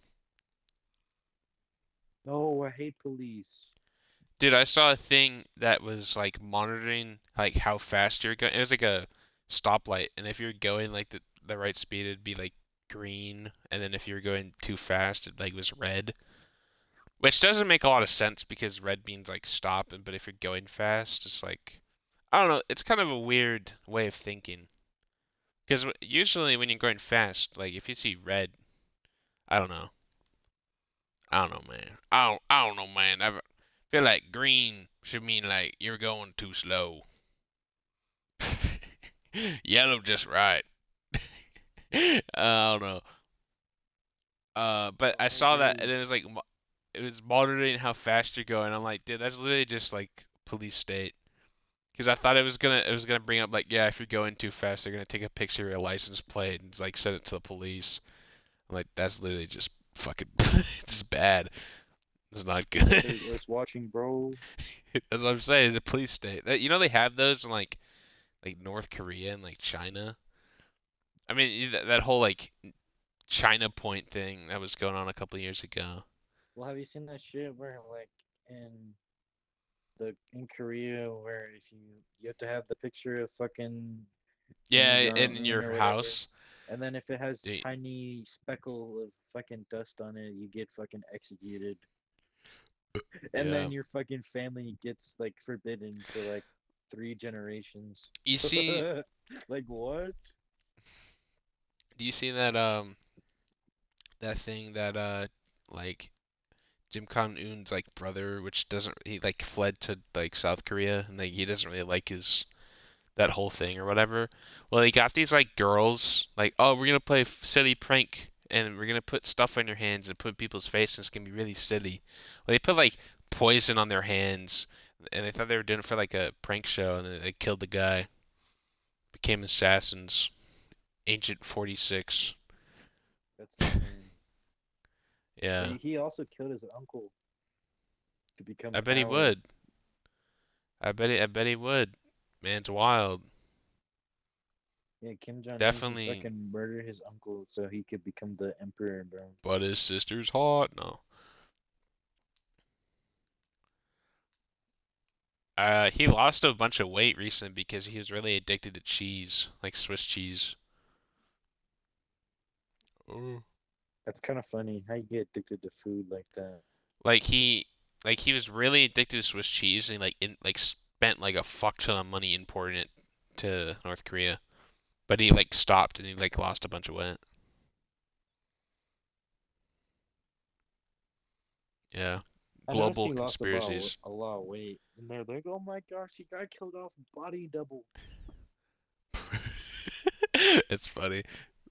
No, I hate police. Dude, I saw a thing that was like monitoring like how fast you're going. It was like a stoplight, and if you're going like the right speed, it'd be like green, and then if you're going too fast, it like was red. Which doesn't make a lot of sense because red means like stop, but if you're going fast, it's like I don't know. It's kind of a weird way of thinking. Because usually when you're going fast, like if you see red, I don't know. I don't know, man. I don't know, man. I feel like green should mean like you're going too slow. Yellow just right. I don't know. But Oh, I I saw that and agree. it was like it was monitoring how fast you're going. I'm like, dude, that's literally just like police state. Because I thought it was gonna bring up like, yeah, if you're going too fast, they're gonna take a picture of your license plate and like send it to the police. I'm like, that's literally just fucking. It's bad. It's not good. Let's watching, bro. That's what I'm saying. It's a police state. That they have those in like North Korea and like China. I mean that whole like China Point thing that was going on a couple years ago. Well, have you seen that shit where like in the in Korea where if you have to have the picture of fucking Kim Yeah, Jong in Un your or whatever, house. and then if it has They, tiny speckle of fucking dust on it, you get fucking executed, and then yeah. your fucking family gets like forbidden for like 3 generations. You see, Like what? do you see that thing that like Kim Jong Un's like brother, which doesn't he like fled to like South Korea and like he doesn't really like his that whole thing or whatever. Well, they got these like girls like, oh, we're gonna play a silly prank and we're gonna put stuff on your hands and put in people's face and it's gonna be really silly. Well, they put like poison on their hands and they thought they were doing it for like a prank show and then they killed the guy. Became assassins. Agent 46. That's insane. Yeah, He also killed his uncle to become I bet he power. would. I bet he would. Man's wild. Yeah, Kim Jong Un, he Definitely. fucking murdered his uncle so he could become the emperor, bro. But his sister's hot. No. He lost a bunch of weight recently because he was really addicted to cheese, like Swiss cheese. Oh. That's kind of funny. How you get addicted to food like that? Like he was really addicted to Swiss cheese and he like spent like a fuck ton of money importing it to North Korea. But he like stopped and he like lost a bunch of weight. Yeah. I noticed Global he lost conspiracies. a lot of weight, and they're like, "Oh my gosh, he got killed off body double." It's funny.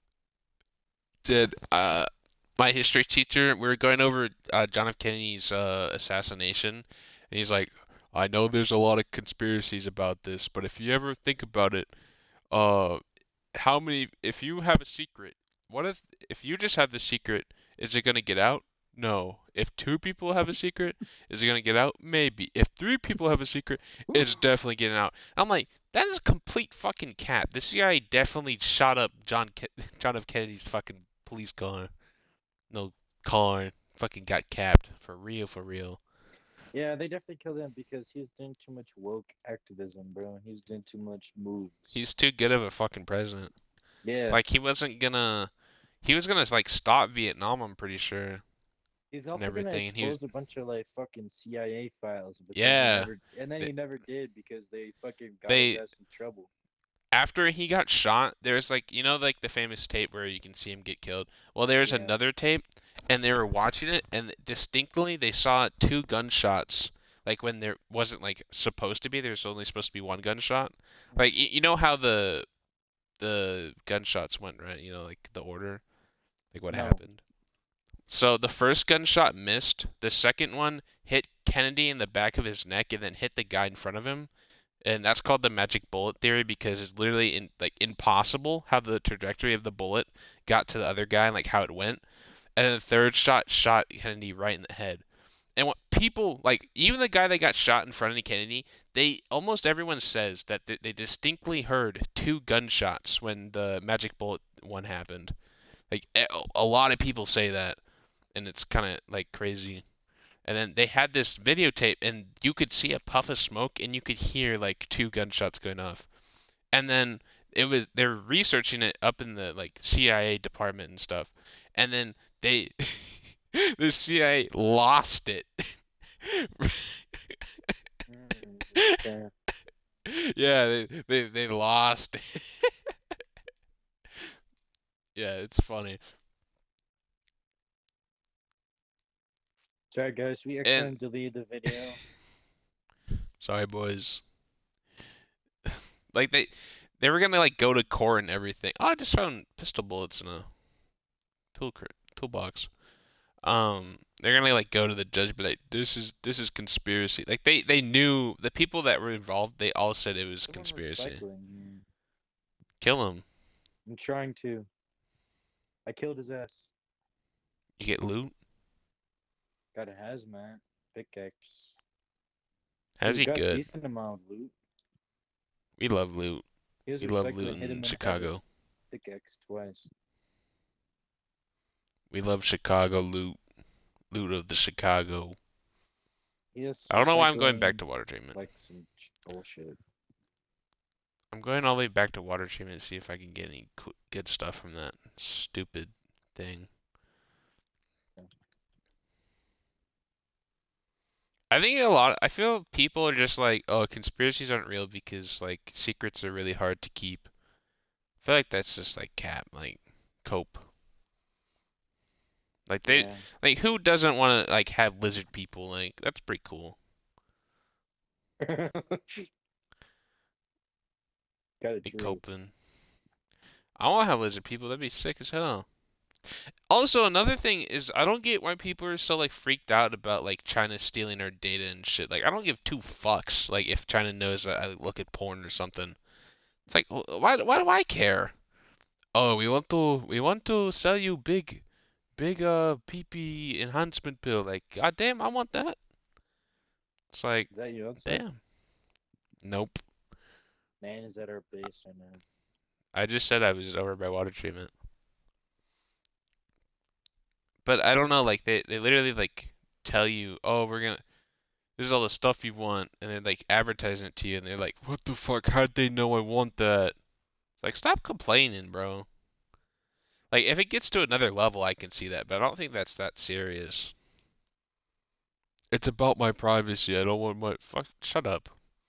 Did my history teacher, we were going over John F. Kennedy's assassination, and he's like, I know there's a lot of conspiracies about this, but if you ever think about it, uh, how many, if you have a secret, what if you just have the secret, is it gonna get out? No. If two people have a secret, is it gonna get out? Maybe. If three people have a secret, it's definitely getting out. I'm like, that is complete fucking cap. The CIA definitely shot up John F. Kennedy's fucking police car. No car. Fucking got capped. For real, for real. Yeah, they definitely killed him because he was doing too much woke activism, bro. He was doing too much moves. He's too good of a fucking president. Yeah, Like he was gonna like stop Vietnam, I'm pretty sure, he's and also gonna everything. And he was expose a bunch of like fucking CIA files, but then yeah. he never did because they fucking got his They ass in trouble. after he got shot, there's like like the famous tape where you can see him get killed. Well, there's Yeah, another tape, and they were watching it, and distinctly they saw two gunshots. Like when there wasn't like supposed to be, there's only supposed to be one gunshot. Like mm, you know how the gunshots went, right? You know, like the order, like what no, happened. So the first gunshot missed. The second one hit Kennedy in the back of his neck and then hit the guy in front of him. And that's called the magic bullet theory because it's literally impossible how the trajectory of the bullet got to the other guy and like how it went. And then the third shot Kennedy right in the head. And what people like, even the guy that got shot in front of Kennedy, they almost everyone says that they distinctly heard two gunshots when the magic bullet one happened. Like a lot of people say that, and it's kind of like crazy. And then they had this videotape, and you could see a puff of smoke, and you could hear like two gunshots going off. And then they're researching it up in the like CIA department and stuff. And then they the CIA lost it. okay. Yeah, they lost it. Yeah, it's funny. Sorry guys, we And accidentally deleted the video. sorry, boys. Like they were gonna like go to court and everything. Oh, I just found pistol bullets in a toolbox. They're gonna like go to the judge, but like this is conspiracy. Like they knew the people that were involved. They all said it was Someone conspiracy. recycling here. Kill him. I'm trying to. I killed his ass. You get loot. Got a hazmat pickaxe. How's Dude, he got good? decent amount of loot. We love loot. He was We love recycling, loot hit in him in the head with a Chicago. pickaxe twice. We love Chicago loot. Loot of the Chicago. Yes, I don't know why I'm going back recycling to water treatment. like some bullshit. I'm going all the way back to water treatment to see if I can get any good stuff from that stupid thing. I think I feel people are just like, oh, conspiracies aren't real because like secrets are really hard to keep. I feel like that's just like cap, like cope. Like Yeah. like who doesn't want to like have lizard people? Like that's pretty cool. Got a Like drip. coping. I want to have lizard people. That'd be sick as hell. Also, another thing is I don't get why people are so like freaked out about like China stealing our data and shit. Like I don't give two fucks like if China knows that I look at porn or something. It's like why do I care? Oh, we want to sell you big PP enhancement pill. Like goddamn, I want that. It's like Is that you outside? damn. Nope. Man is at our base right now. I just said I was over by water treatment. But I don't know, like they literally like tell you, "Oh, we're gonna this is all the stuff you want," and they're like advertising it to you, and they're like, "What the fuck? How'd they know I want that?" It's like, stop complaining, bro. Like, if it gets to another level, I can see that, but I don't think that's that serious. It's about my privacy. I don't want my fuck. Shut up.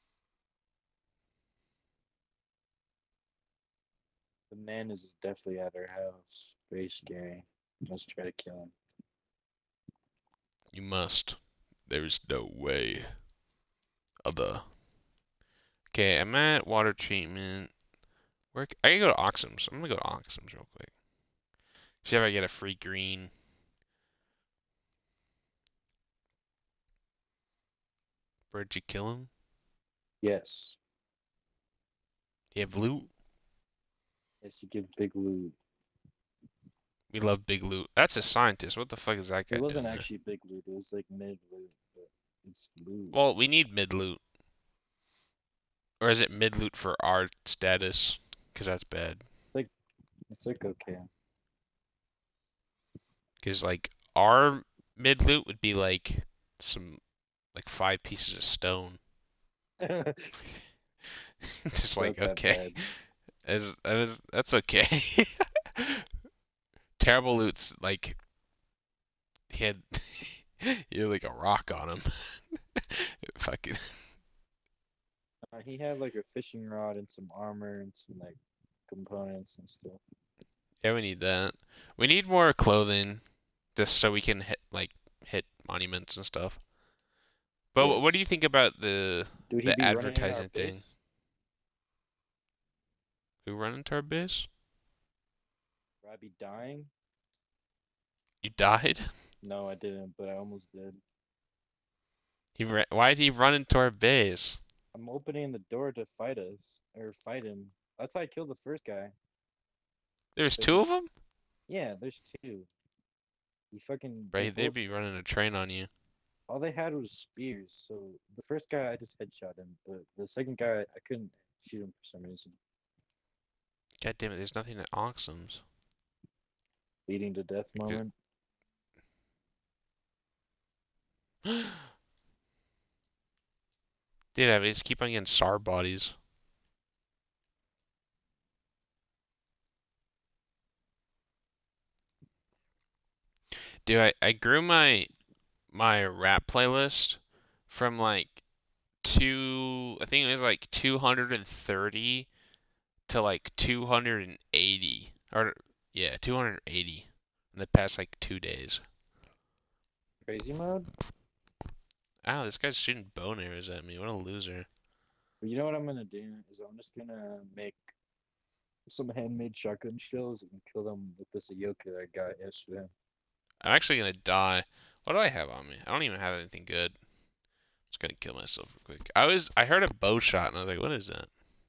The man is definitely at our house. Very scary. Let's try to kill him. You must. There's no way. Other. Okay, I'm at water treatment. Where I can go to Oxums. I'm gonna go to Oxums real quick. See if I get a free green. Where'd you kill him? Yes. You have loot? Yes, you give big loot. We love big loot. That's a scientist. What the fuck is that It guy wasn't doing there? actually big loot. It was like mid loot, but it's loot. Well, we need mid loot. Or is it mid loot for our status? Because that's bad. Like it's like okay. Because, like, our mid loot would be like some, like, 5 pieces of stone. It's Just not like, that okay. bad. That's okay. Terrible loot's like, he had, he had like a rock on him. Fucking. He had like a fishing rod and some armor and some like components and stuff. Yeah, we need that. We need more clothing just so we can hit monuments and stuff. But what do you Yes. think about Dude, he the be running our advertising thing? base. Who run into our base? Would I be dying? You died? No, I didn't, but I almost did. Why did he run into our base? I'm opening the door to fight us or fight him. That's how I killed the first guy. There's But two of them? yeah, there's two. He fucking they Right, they'd both be running a train on you. all they had was spears. So the first guy I just headshot him, but the second guy I couldn't shoot him for some reason, God damn it, there's nothing at Oxums. leading to death moment. Dude, I just keep on getting SAR bodies. Dude, I grew my rap playlist from like I think it was like 230 to like 280. Or yeah, 280 in the past like 2 days. Crazy mode. Ow, this guy's shooting bone arrows at me. What a loser. But you know what I'm gonna do is I'm just gonna make some handmade shotgun shells and kill them with this Ayoka that I got yesterday. I'm actually gonna die. What do I have on me? I don't even have anything good. Just gonna kill myself real quick. I heard a bow shot and I was like, what is that?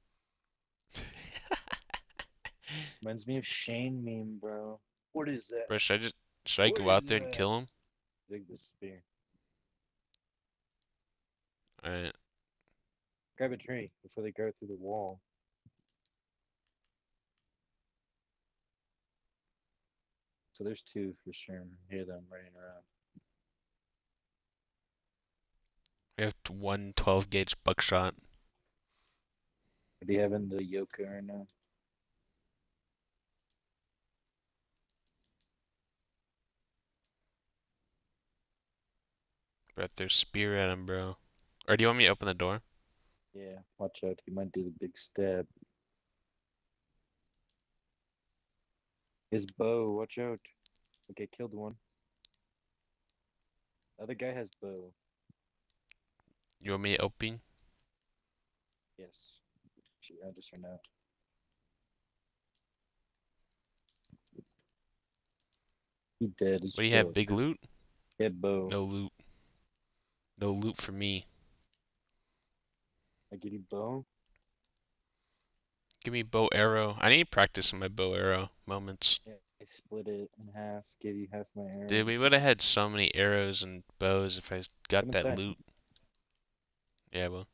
Reminds me of Shane meme, bro. What is that? Bro, should I What go is out there and that? kill him? Dig the spear. Alright. Grab a tree before they go through the wall. So there's two for sure. Hear them running around. I have one 12 gauge buckshot. What do you have in the Yoka right now? But there's spear at him, bro. Or do you want me to open the door? Yeah, watch out. He might do the big stab. His bow, watch out. Okay, killed one. The other guy has bow. You want me to open? Yes. Shoot, I just ran out. He dead as What do you have? fuck. Big loot? Get bow. No loot. No loot for me. I get you bow. Give me bow arrow. I need practice in my bow arrow moments. Yeah, I split it in half. Give you half my Dude, arrow. we would have had so many arrows and bows if I got Come that inside. loot. Yeah, well.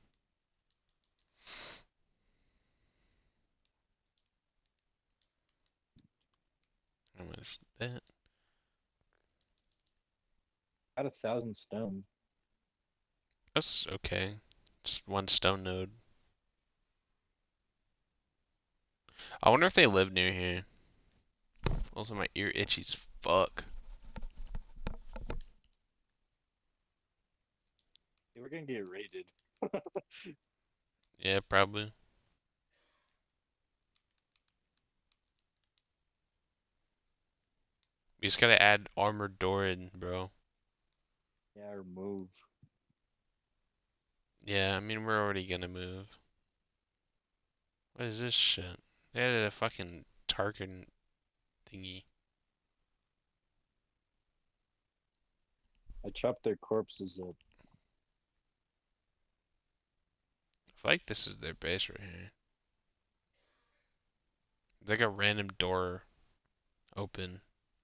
How much that? Got 1,000 stone. That's okay. It's one stone node. I wonder if they live near here. Also, my ear itchy as fuck. Hey, we're gonna get raided. Yeah, probably. We just gotta add armored door in, bro. Yeah, or move. Yeah, I mean, we're already gonna move. What is this shit? They added a fucking target thingy. I chopped their corpses up. I feel like this is their base right here. Like a random door open.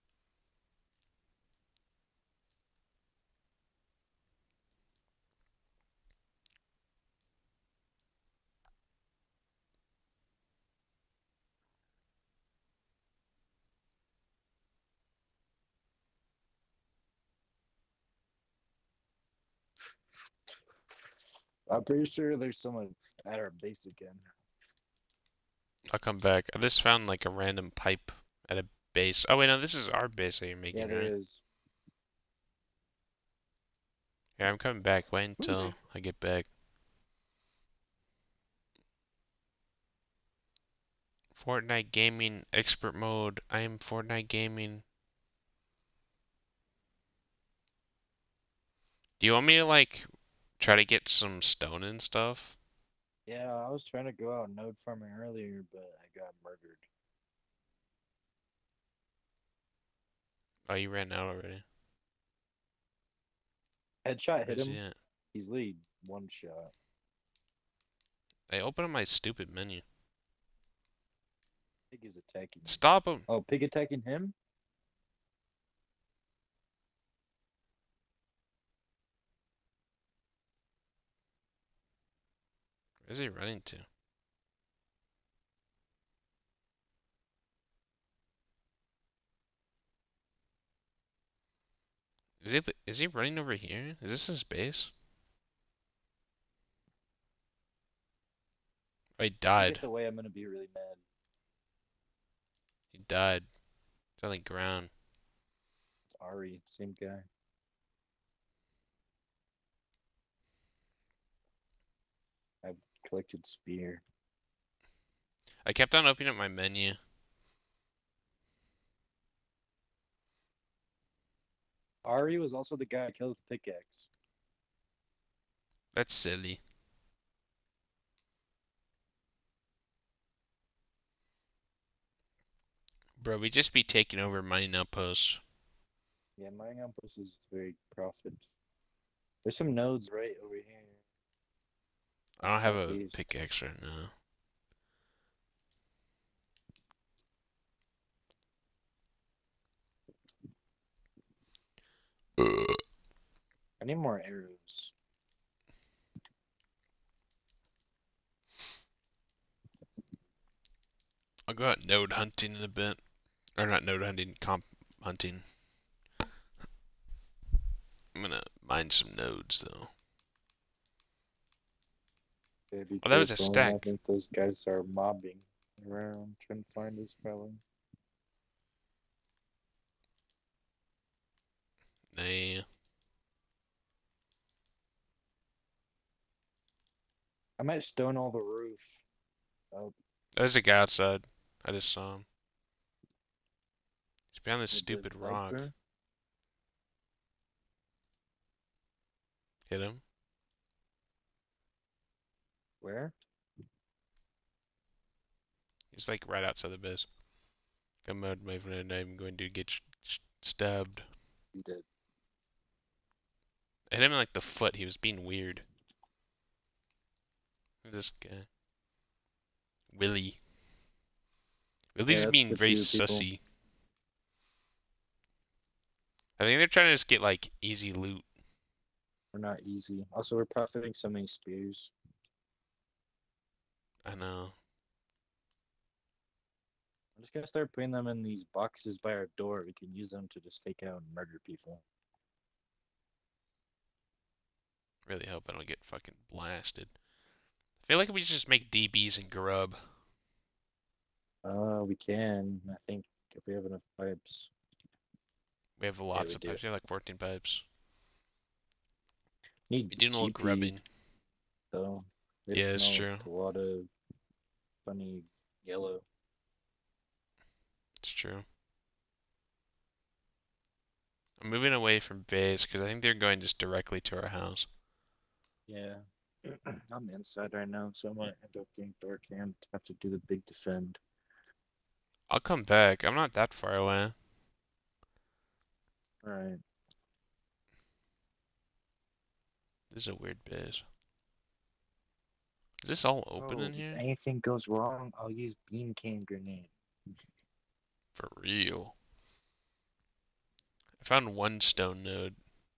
I'm pretty sure there's someone at our base again. I'll come back. I just found like a random pipe at a base. Oh wait, no, this is our base that you're Yeah, making, there right? is. Yeah, I'm coming back. Wait until I get back. Fortnite gaming expert mode. I am Fortnite gaming. Do you want me to like try to get some stone and stuff? Yeah, I was trying to go out node farming earlier, but I got murdered. Oh, you ran out already. Headshot hit Where's he him. at? He's lead. One shot. I opened up my stupid menu. Pig is attacking me. Stop him! Oh, pig attacking him? Where's he running to? Is he running over here? Is this his base? Oh, he If he died. gets away, I'm gonna be really mad. He died. It's on the ground. It's Ari, same guy. I've collected spear. I kept on opening up my menu. Ari was also the guy I killed with pickaxe. That's silly. Bro, we just be taking over mining outposts. Yeah, mining outpost is very profit. There's some nodes right over here, I like don't have a southeast. pickaxe right now. I need more arrows. I'll go out node hunting in a bit. Or not node hunting, comp hunting. I'm gonna mine some nodes though. Okay, be Oh, that was a careful. I stag. think those guys are mobbing around trying to find this fella. Nah. I might stone all the roof. Oh, There's a guy outside. I just saw him. He's behind this with the stupid rock. sniper. Hit him. Where? He's like right outside the base. Come out, my friend. I'm going to get stabbed. He's dead. I hit him in like the foot. He was being weird. Who's this guy? Willie. Yeah, Willie's that's being the very two people. sussy. I think they're trying to just get like easy loot. We're not easy. Also, we're profiting so many spears. I know. I'm just gonna start putting them in these boxes by our door. We can use them to just take out and murder people. Really hope I don't get fucking blasted. I feel like we should just make DBs and grub. We can. I think if we have enough pipes. We have Yeah, lots we of do. pipes. We have like 14 pipes. Need We do a little GP grubbing. though. They Yeah, it's smell true. a lot of funny yellow. It's true. I'm moving away from base because I think they're going just directly to our house. Yeah. I'm inside right now, so I might end up getting door cammed. Have to do the big defend. I'll come back. I'm not that far away. All right. This is a weird base. Is this all open Oh, in if here? anything goes wrong, I'll use bean can grenade. For real. I found one stone node.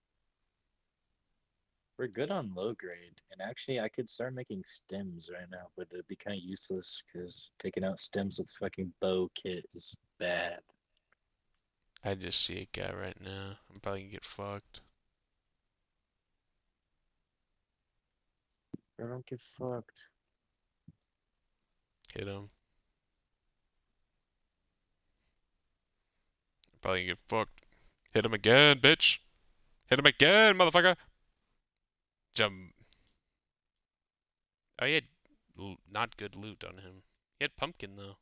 We're good on low grade, and actually, I could start making stems right now, but it'd be kind of useless because taking out stems with fucking bow kit is bad. I just see a guy right now. I'm probably gonna get fucked. I don't get fucked. Hit him. I'm probably gonna get fucked. Hit him again, bitch. Hit him again, motherfucker. Jump. Oh, he had not good loot on him. He had pumpkin though.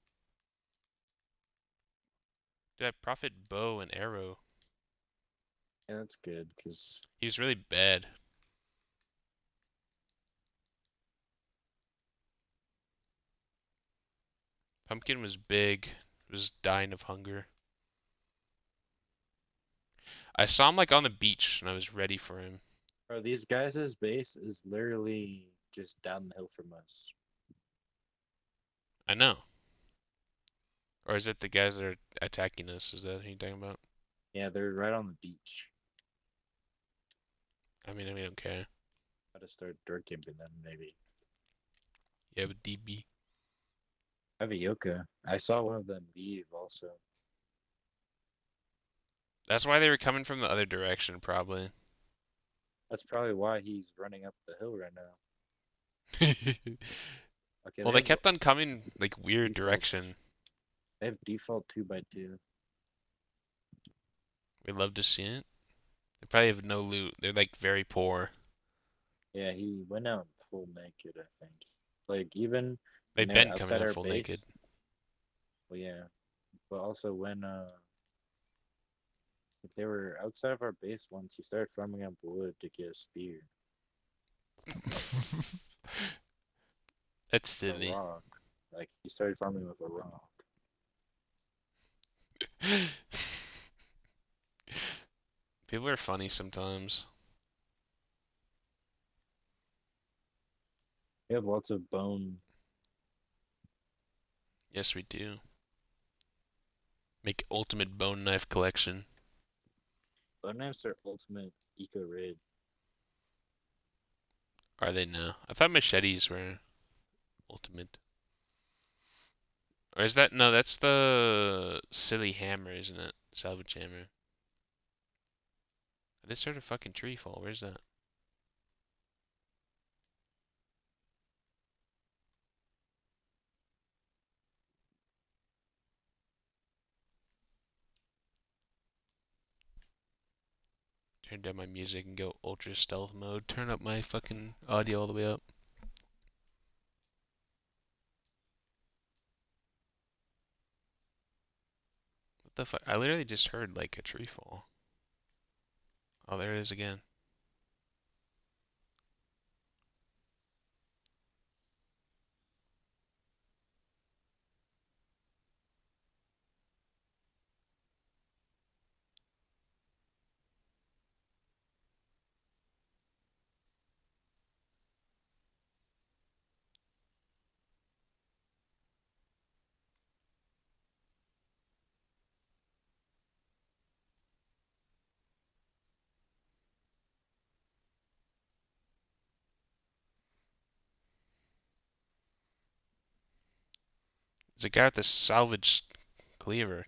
Did I profit bow and arrow? Yeah, that's good because He was really bad. Pumpkin was big. Was dying of hunger. I saw him like on the beach and I was ready for him. bro, these guys' base is literally just down the hill from us. I know. Or is it the guys that are attacking us? Is that who you're talking about? Yeah, they're right on the beach. I don't care. Gotta start dirt camping them, maybe. Yeah, but DB. I have a Yoka. I saw one of them leave also. That's why they were coming from the other direction, probably. That's probably why he's running up the hill right now. Okay, Well, they they have kept on coming like weird default. direction. They have default 2x2. We love to see it. They probably have no loot. They're like very poor. Yeah, he went out full naked, I think. Like even when They've they were been coming outside out our full naked. base. Well, yeah, but also when if they were outside of our base once, he started farming up wood to get a spear, That's a silly. rock. Like he started farming with a rock. People are funny sometimes. We have lots of bone. Yes, we do. Make ultimate bone knife collection. Bone knives are ultimate eco raid. Are they now? I thought machetes were ultimate. Or is that no, that's the silly hammer, isn't it? Salvage hammer. I just heard a fucking tree fall. Where's that? Turn down my music and go ultra stealth mode. Turn up my fucking audio all the way up. What the fuck? I literally just heard like a tree fall. Oh, there it is again. There's a guy with a salvage cleaver.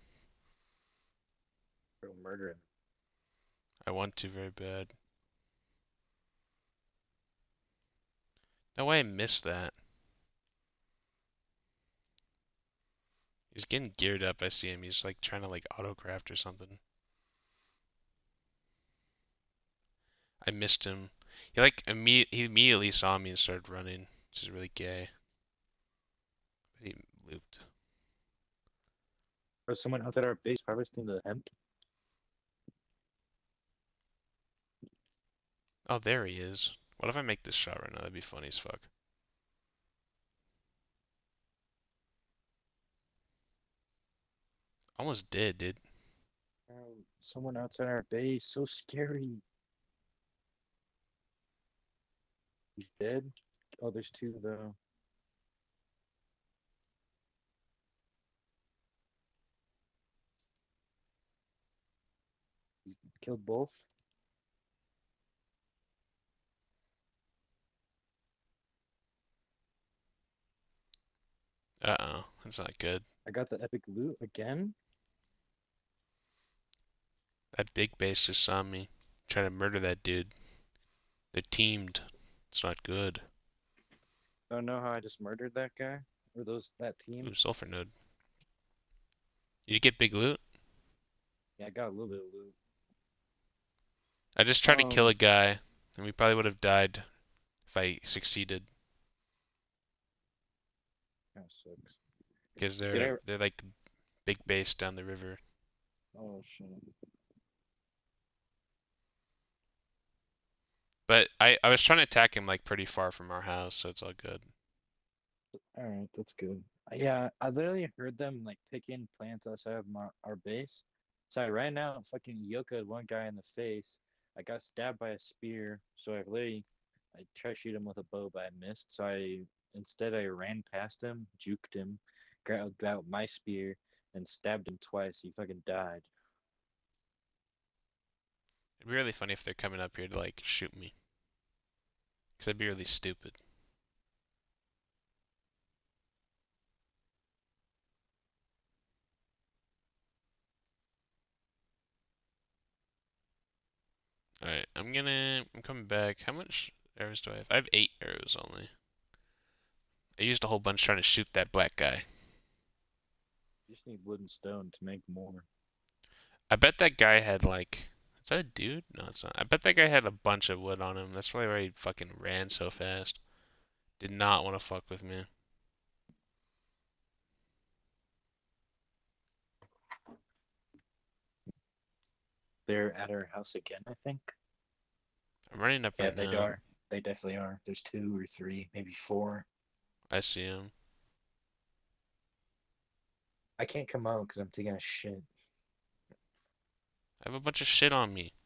Bro, murdering. I want to very bad. No way I missed that. He's getting geared up. I see him. He's like trying to like autocraft or something. I missed him. He immediately saw me and started running, which is really gay. But he looped. Or someone out at our base harvesting the hemp. Oh, there he is. What if I make this shot right now? That'd be funny as fuck. Almost did, dude. Someone outside our base. So scary. He's dead. Oh, there's two though. He's killed both. Uh-oh. That's not good. I got the epic loot again. That big base just saw me. Trying to murder that dude. They're teamed. It's not good. Don't know how I just murdered that guy or that team. Ooh, sulfur node. Did you get big loot? Yeah, I got a little bit of loot. I just tried to kill a guy, and we probably would have died if I succeeded. Kind of sucks. Because Did they're I? they're like big base down the river. Oh shit. But I was trying to attack him like pretty far from our house, so it's all good. All right, that's good. Yeah, I literally heard them like picking plants outside of our base. So I ran out and fucking yoka one guy in the face. I got stabbed by a spear, so I tried to shoot him with a bow, but I missed. So I ran past him, juked him, grabbed out my spear, and stabbed him twice. He fucking died. It'd be really funny if they're coming up here to like shoot me. Because that'd be really stupid. Alright, I'm coming back. How much arrows do I have? I have 8 arrows only. I used a whole bunch trying to shoot that black guy. You just need wood and stone to make more. I bet that guy had like, is that a dude? No, it's not. I bet that guy had a bunch of wood on him. That's probably why he fucking ran so fast. Did not want to fuck with me. They're at our house again, I think. I'm running up Yeah, right they now. are. They definitely are. There's two or three, maybe four. I see him. I can't come out because I'm taking a shit. I have a bunch of shit on me.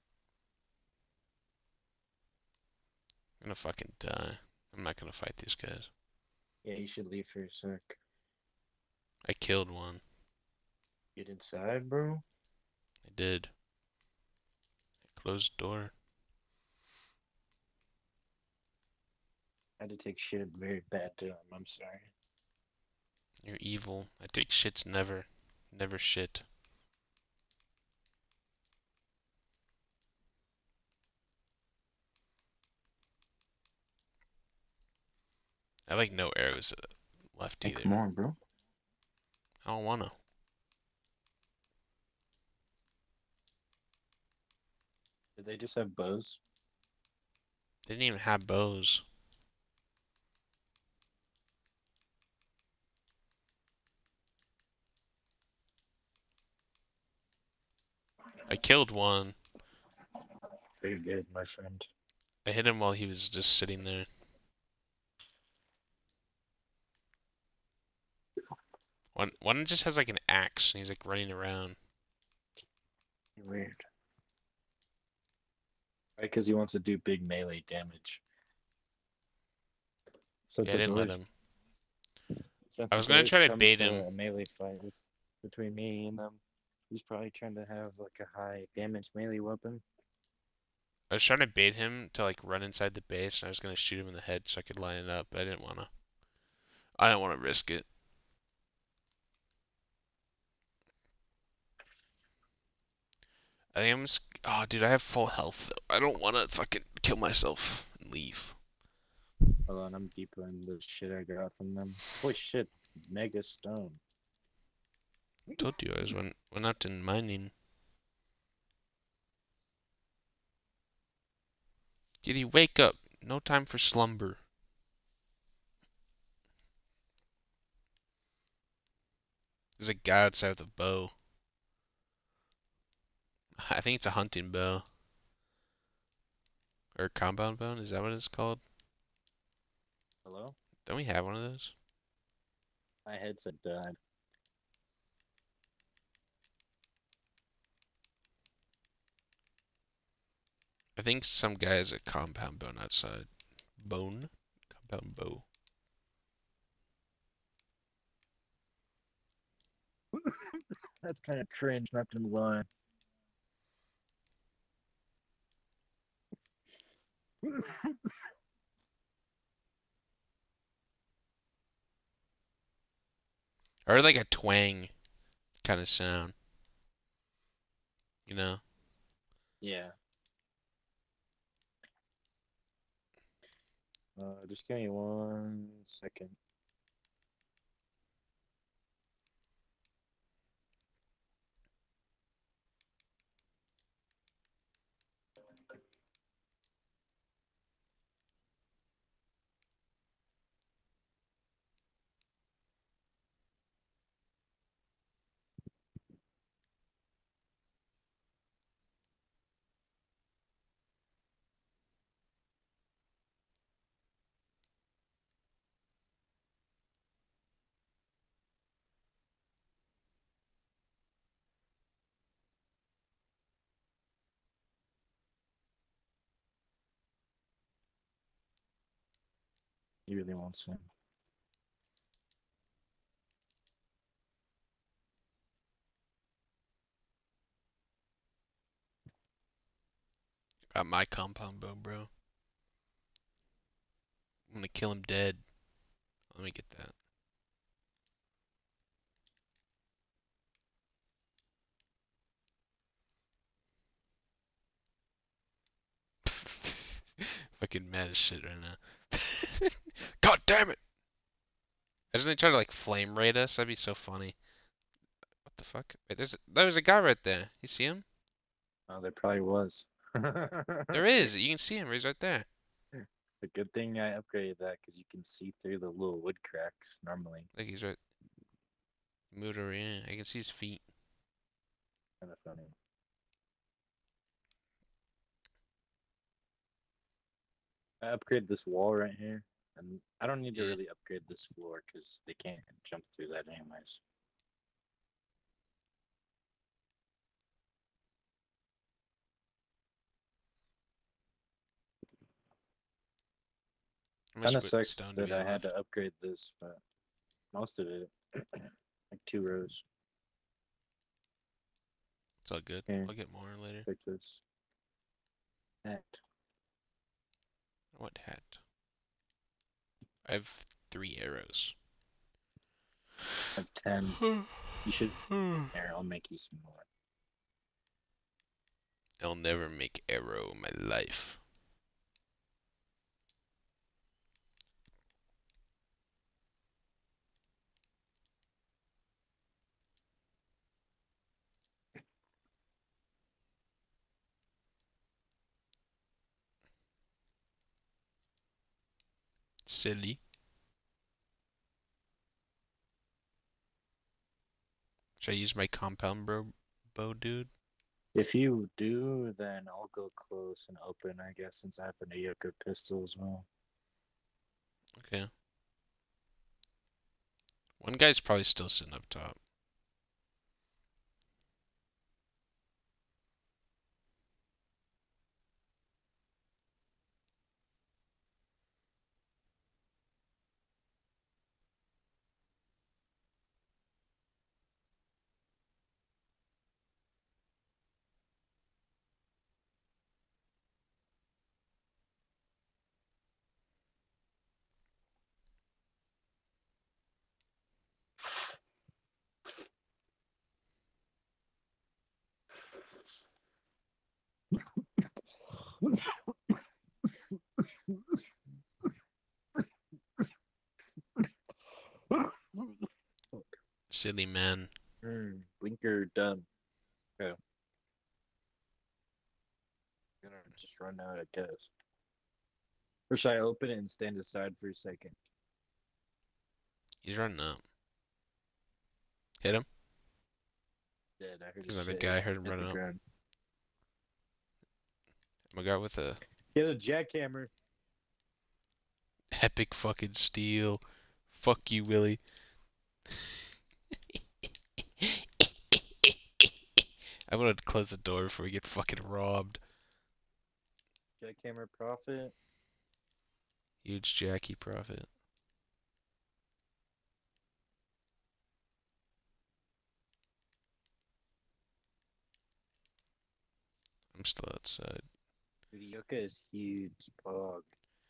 I'm gonna fucking die. I'm not gonna fight these guys. Yeah, you should leave for a sec. I killed one. Get inside, bro. I did. Closed door. I had to take shit very bad time. I'm sorry. You're evil. I take shits never. Never shit. I like no arrows left Hey, come either. on, bro. I don't wanna. Did they just have bows? They didn't even have bows. I killed one. Very good, my friend. I hit him while he was just sitting there. One just has like an axe and he's like running around. Weird. Right, because he wants to do big melee damage. Yeah, Since I it's didn't let always him. since I was it's gonna always try to comes bait to him. a melee fight between me and them, he's probably trying to have like a high damage melee weapon. I was trying to bait him to like run inside the base and I was gonna shoot him in the head so I could line it up, but I didn't wanna. I didn't want to risk it. I think I'm just, oh, dude, I have full health though. I don't want to fucking kill myself and leave. Hold on, I'm deeper in the shit I got from them. Holy shit, mega stone. Told you I went out in mining. Kitty, wake up. No time for slumber. There's a guy outside with a bow. I think it's a hunting bow. Or a compound bow. Is that what it's called? Hello? Don't we have one of those? My headset died. I think some guy has a compound bone outside. Bone? Compound bow. That's kind of cringe, not gonna lie. Or like a twang kind of sound. You know? Yeah. Just give me 1 second. You really won't see. Got my compound bow, bro. I'm gonna kill him dead. Let me get that. Fucking mad as shit right now. God damn it! Imagine they try to like flame raid us. That'd be so funny. What the fuck? Wait, there's a guy right there. You see him? Oh, there probably was. There is. You can see him. He's right there. The good thing I upgraded that because you can see through the little wood cracks normally. Like he's right. Moved over in. I can see his feet. Kind of funny. I upgrade this wall right here, and I don't need to Yeah. really upgrade this floor because they can't jump through that anyways. How much Kind of sucks stone do that we I have had left? to upgrade this, but most of it, like 2 rows. It's all good. Here, I'll get more later. take this. That. What hat? I have 3 arrows. I have 10. You should. There, I'll make you some more. I'll never make arrow in my life. Silly. Should I use my compound bow, dude? If you do, then I'll go close and open, I guess, since I have an Ayoka pistol as well. Okay. One guy's probably still sitting up top. Silly man. Blinker done. Okay. Gonna just run out, I guess. Or should I open it and stand aside for a second? He's running up. Hit him. Dead. I heard There's his another shit guy. I heard him hit run the up. ground. My guy with a Get a jackhammer. epic fucking steal. Fuck you, Willie. I'm gonna close the door before we get fucking robbed. Jackhammer profit. Huge Jackie profit. I'm still outside. Yoka is huge, pog.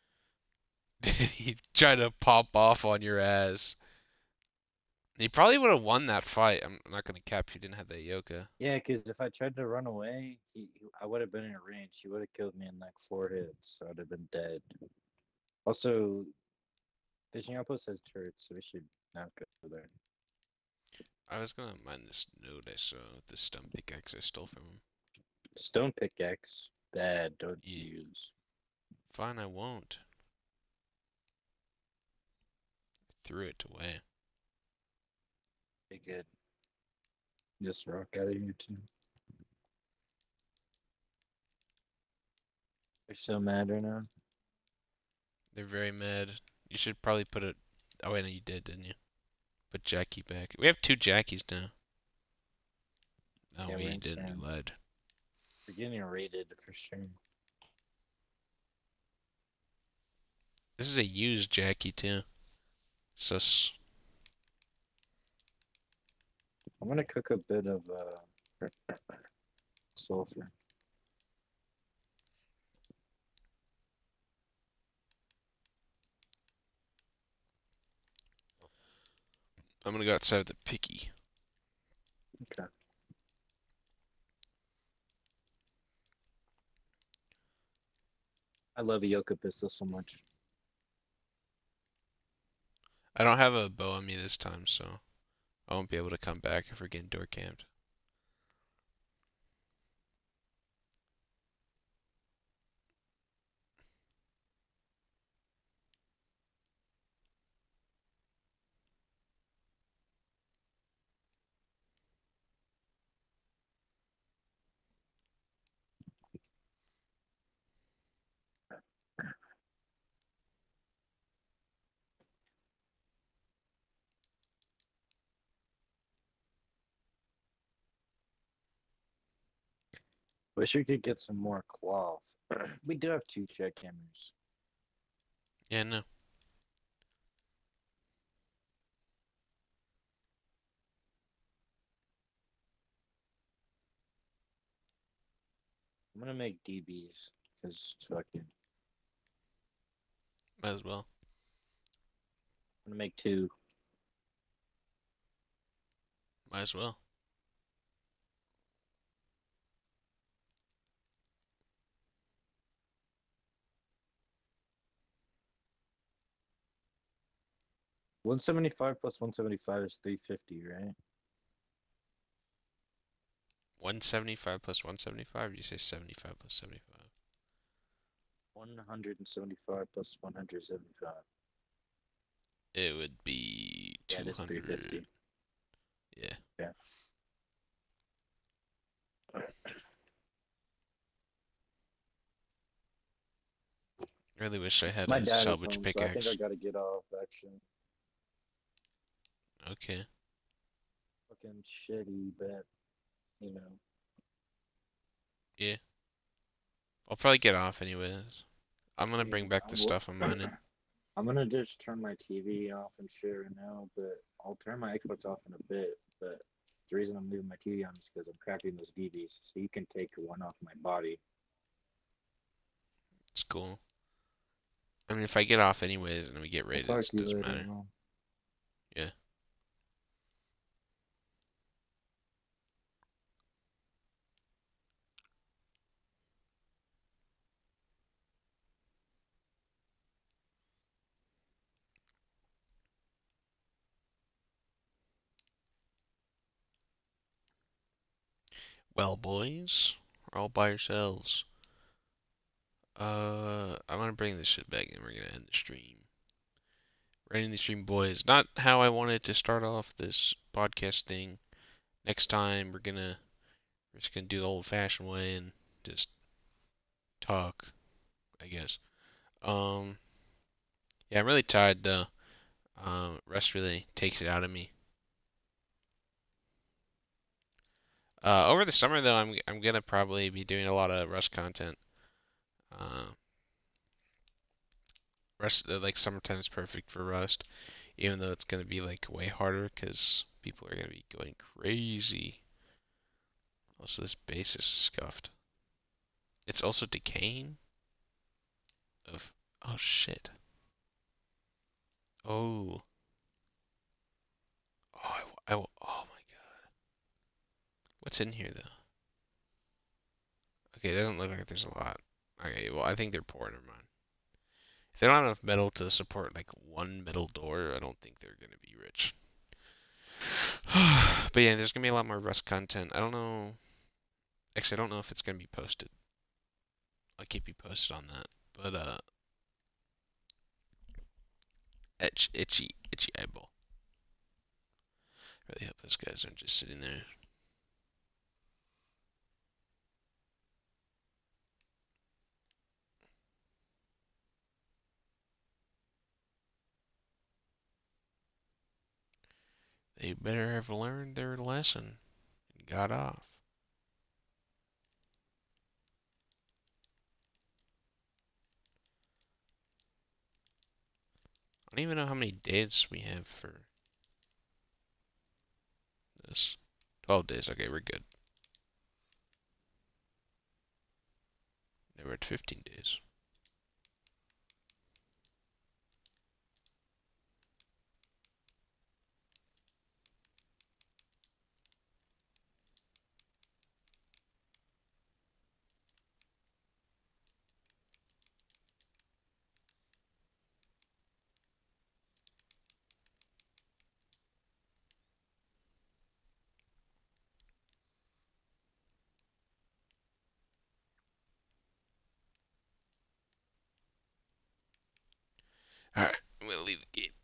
He tried to pop off on your ass. He probably would have won that fight. I'm not gonna cap if he didn't have that Yoka. Yeah, because if I tried to run away, I would have been in range. He would have killed me in like 4 hits. So I'd have been dead. Also, Fishing Outpost has turrets, so we should not go there. I was gonna mine this node I saw with this stone pickaxe I stole from him. Stone pickaxe, bad. Don't Yeah, use. fine, I won't. Threw it away. Be good. Just rock out of here too. They're so mad right now. They're very mad. You should probably put it. Oh wait, no, you did, didn't you? Put Jackie back. We have two Jackies now. Oh Yeah, wait, we're you didn't. You insane. lied. We're getting raided for sure. This is a used Jackie too. Sus. I'm gonna cook a bit of sulfur. I'm gonna go outside of the picky. Okay. I love a Yoka pistol so much. I don't have a bow on me this time, so I won't be able to come back if we're getting door camped. Wish we could get some more cloth. We do have two jackhammers. Yeah, no. I'm gonna make DBs because fucking. Might as well. I'm gonna make two. Might as well. 175 plus 175 is 350, right? 175 plus 175? You say 75 plus 75? 175 plus 175. It would be Yeah, it is 200. 350. Yeah. Yeah. I really wish I had My a dad is salvage home, so I think I pickaxe. gotta get off actually. Okay. Fucking shitty, but you know. Yeah. I'll probably get off anyways. I'm gonna Yeah, bring back the stuff I'm mining. I'm gonna just turn my TV off and shit right now, but I'll turn my Xbox off in a bit. But the reason I'm leaving my TV on is because I'm crafting those DVs, so you can take one off my body. It's cool. I mean, if I get off anyways and we get I'll raided, talk it to you doesn't later, matter. man. Yeah. Well, boys, we're all by yourselves. I'm gonna bring this shit back and we're gonna end the stream. We're ending the stream, boys. Not how I wanted to start off this podcast thing. Next time we're just gonna do the old-fashioned way and just talk, I guess. Um, yeah, I'm really tired though. Rest really takes it out of me. Over the summer though, I'm gonna probably be doing a lot of Rust content. Uh, Rust like summertime is perfect for Rust, even though it's gonna be like way harder because people are gonna be going crazy. Also, this base is scuffed. It's also decaying. Of oh shit. Oh oh my god. What's in here though? Okay, it doesn't look like there's a lot. Okay, well I think they're poor. Never mind. If they don't have enough metal to support like one metal door, I don't think they're gonna be rich. But yeah, there's gonna be a lot more Rust content. I don't know. Actually, I don't know if it's gonna be posted. I'll keep you posted on that. But itchy eyeball. Really hope those guys aren't just sitting there. They better have learned their lesson and got off. I don't even know how many days we have for this. 12 days. Okay, we're good. Now we're at 15 days. Alright, I'm gonna leave the game.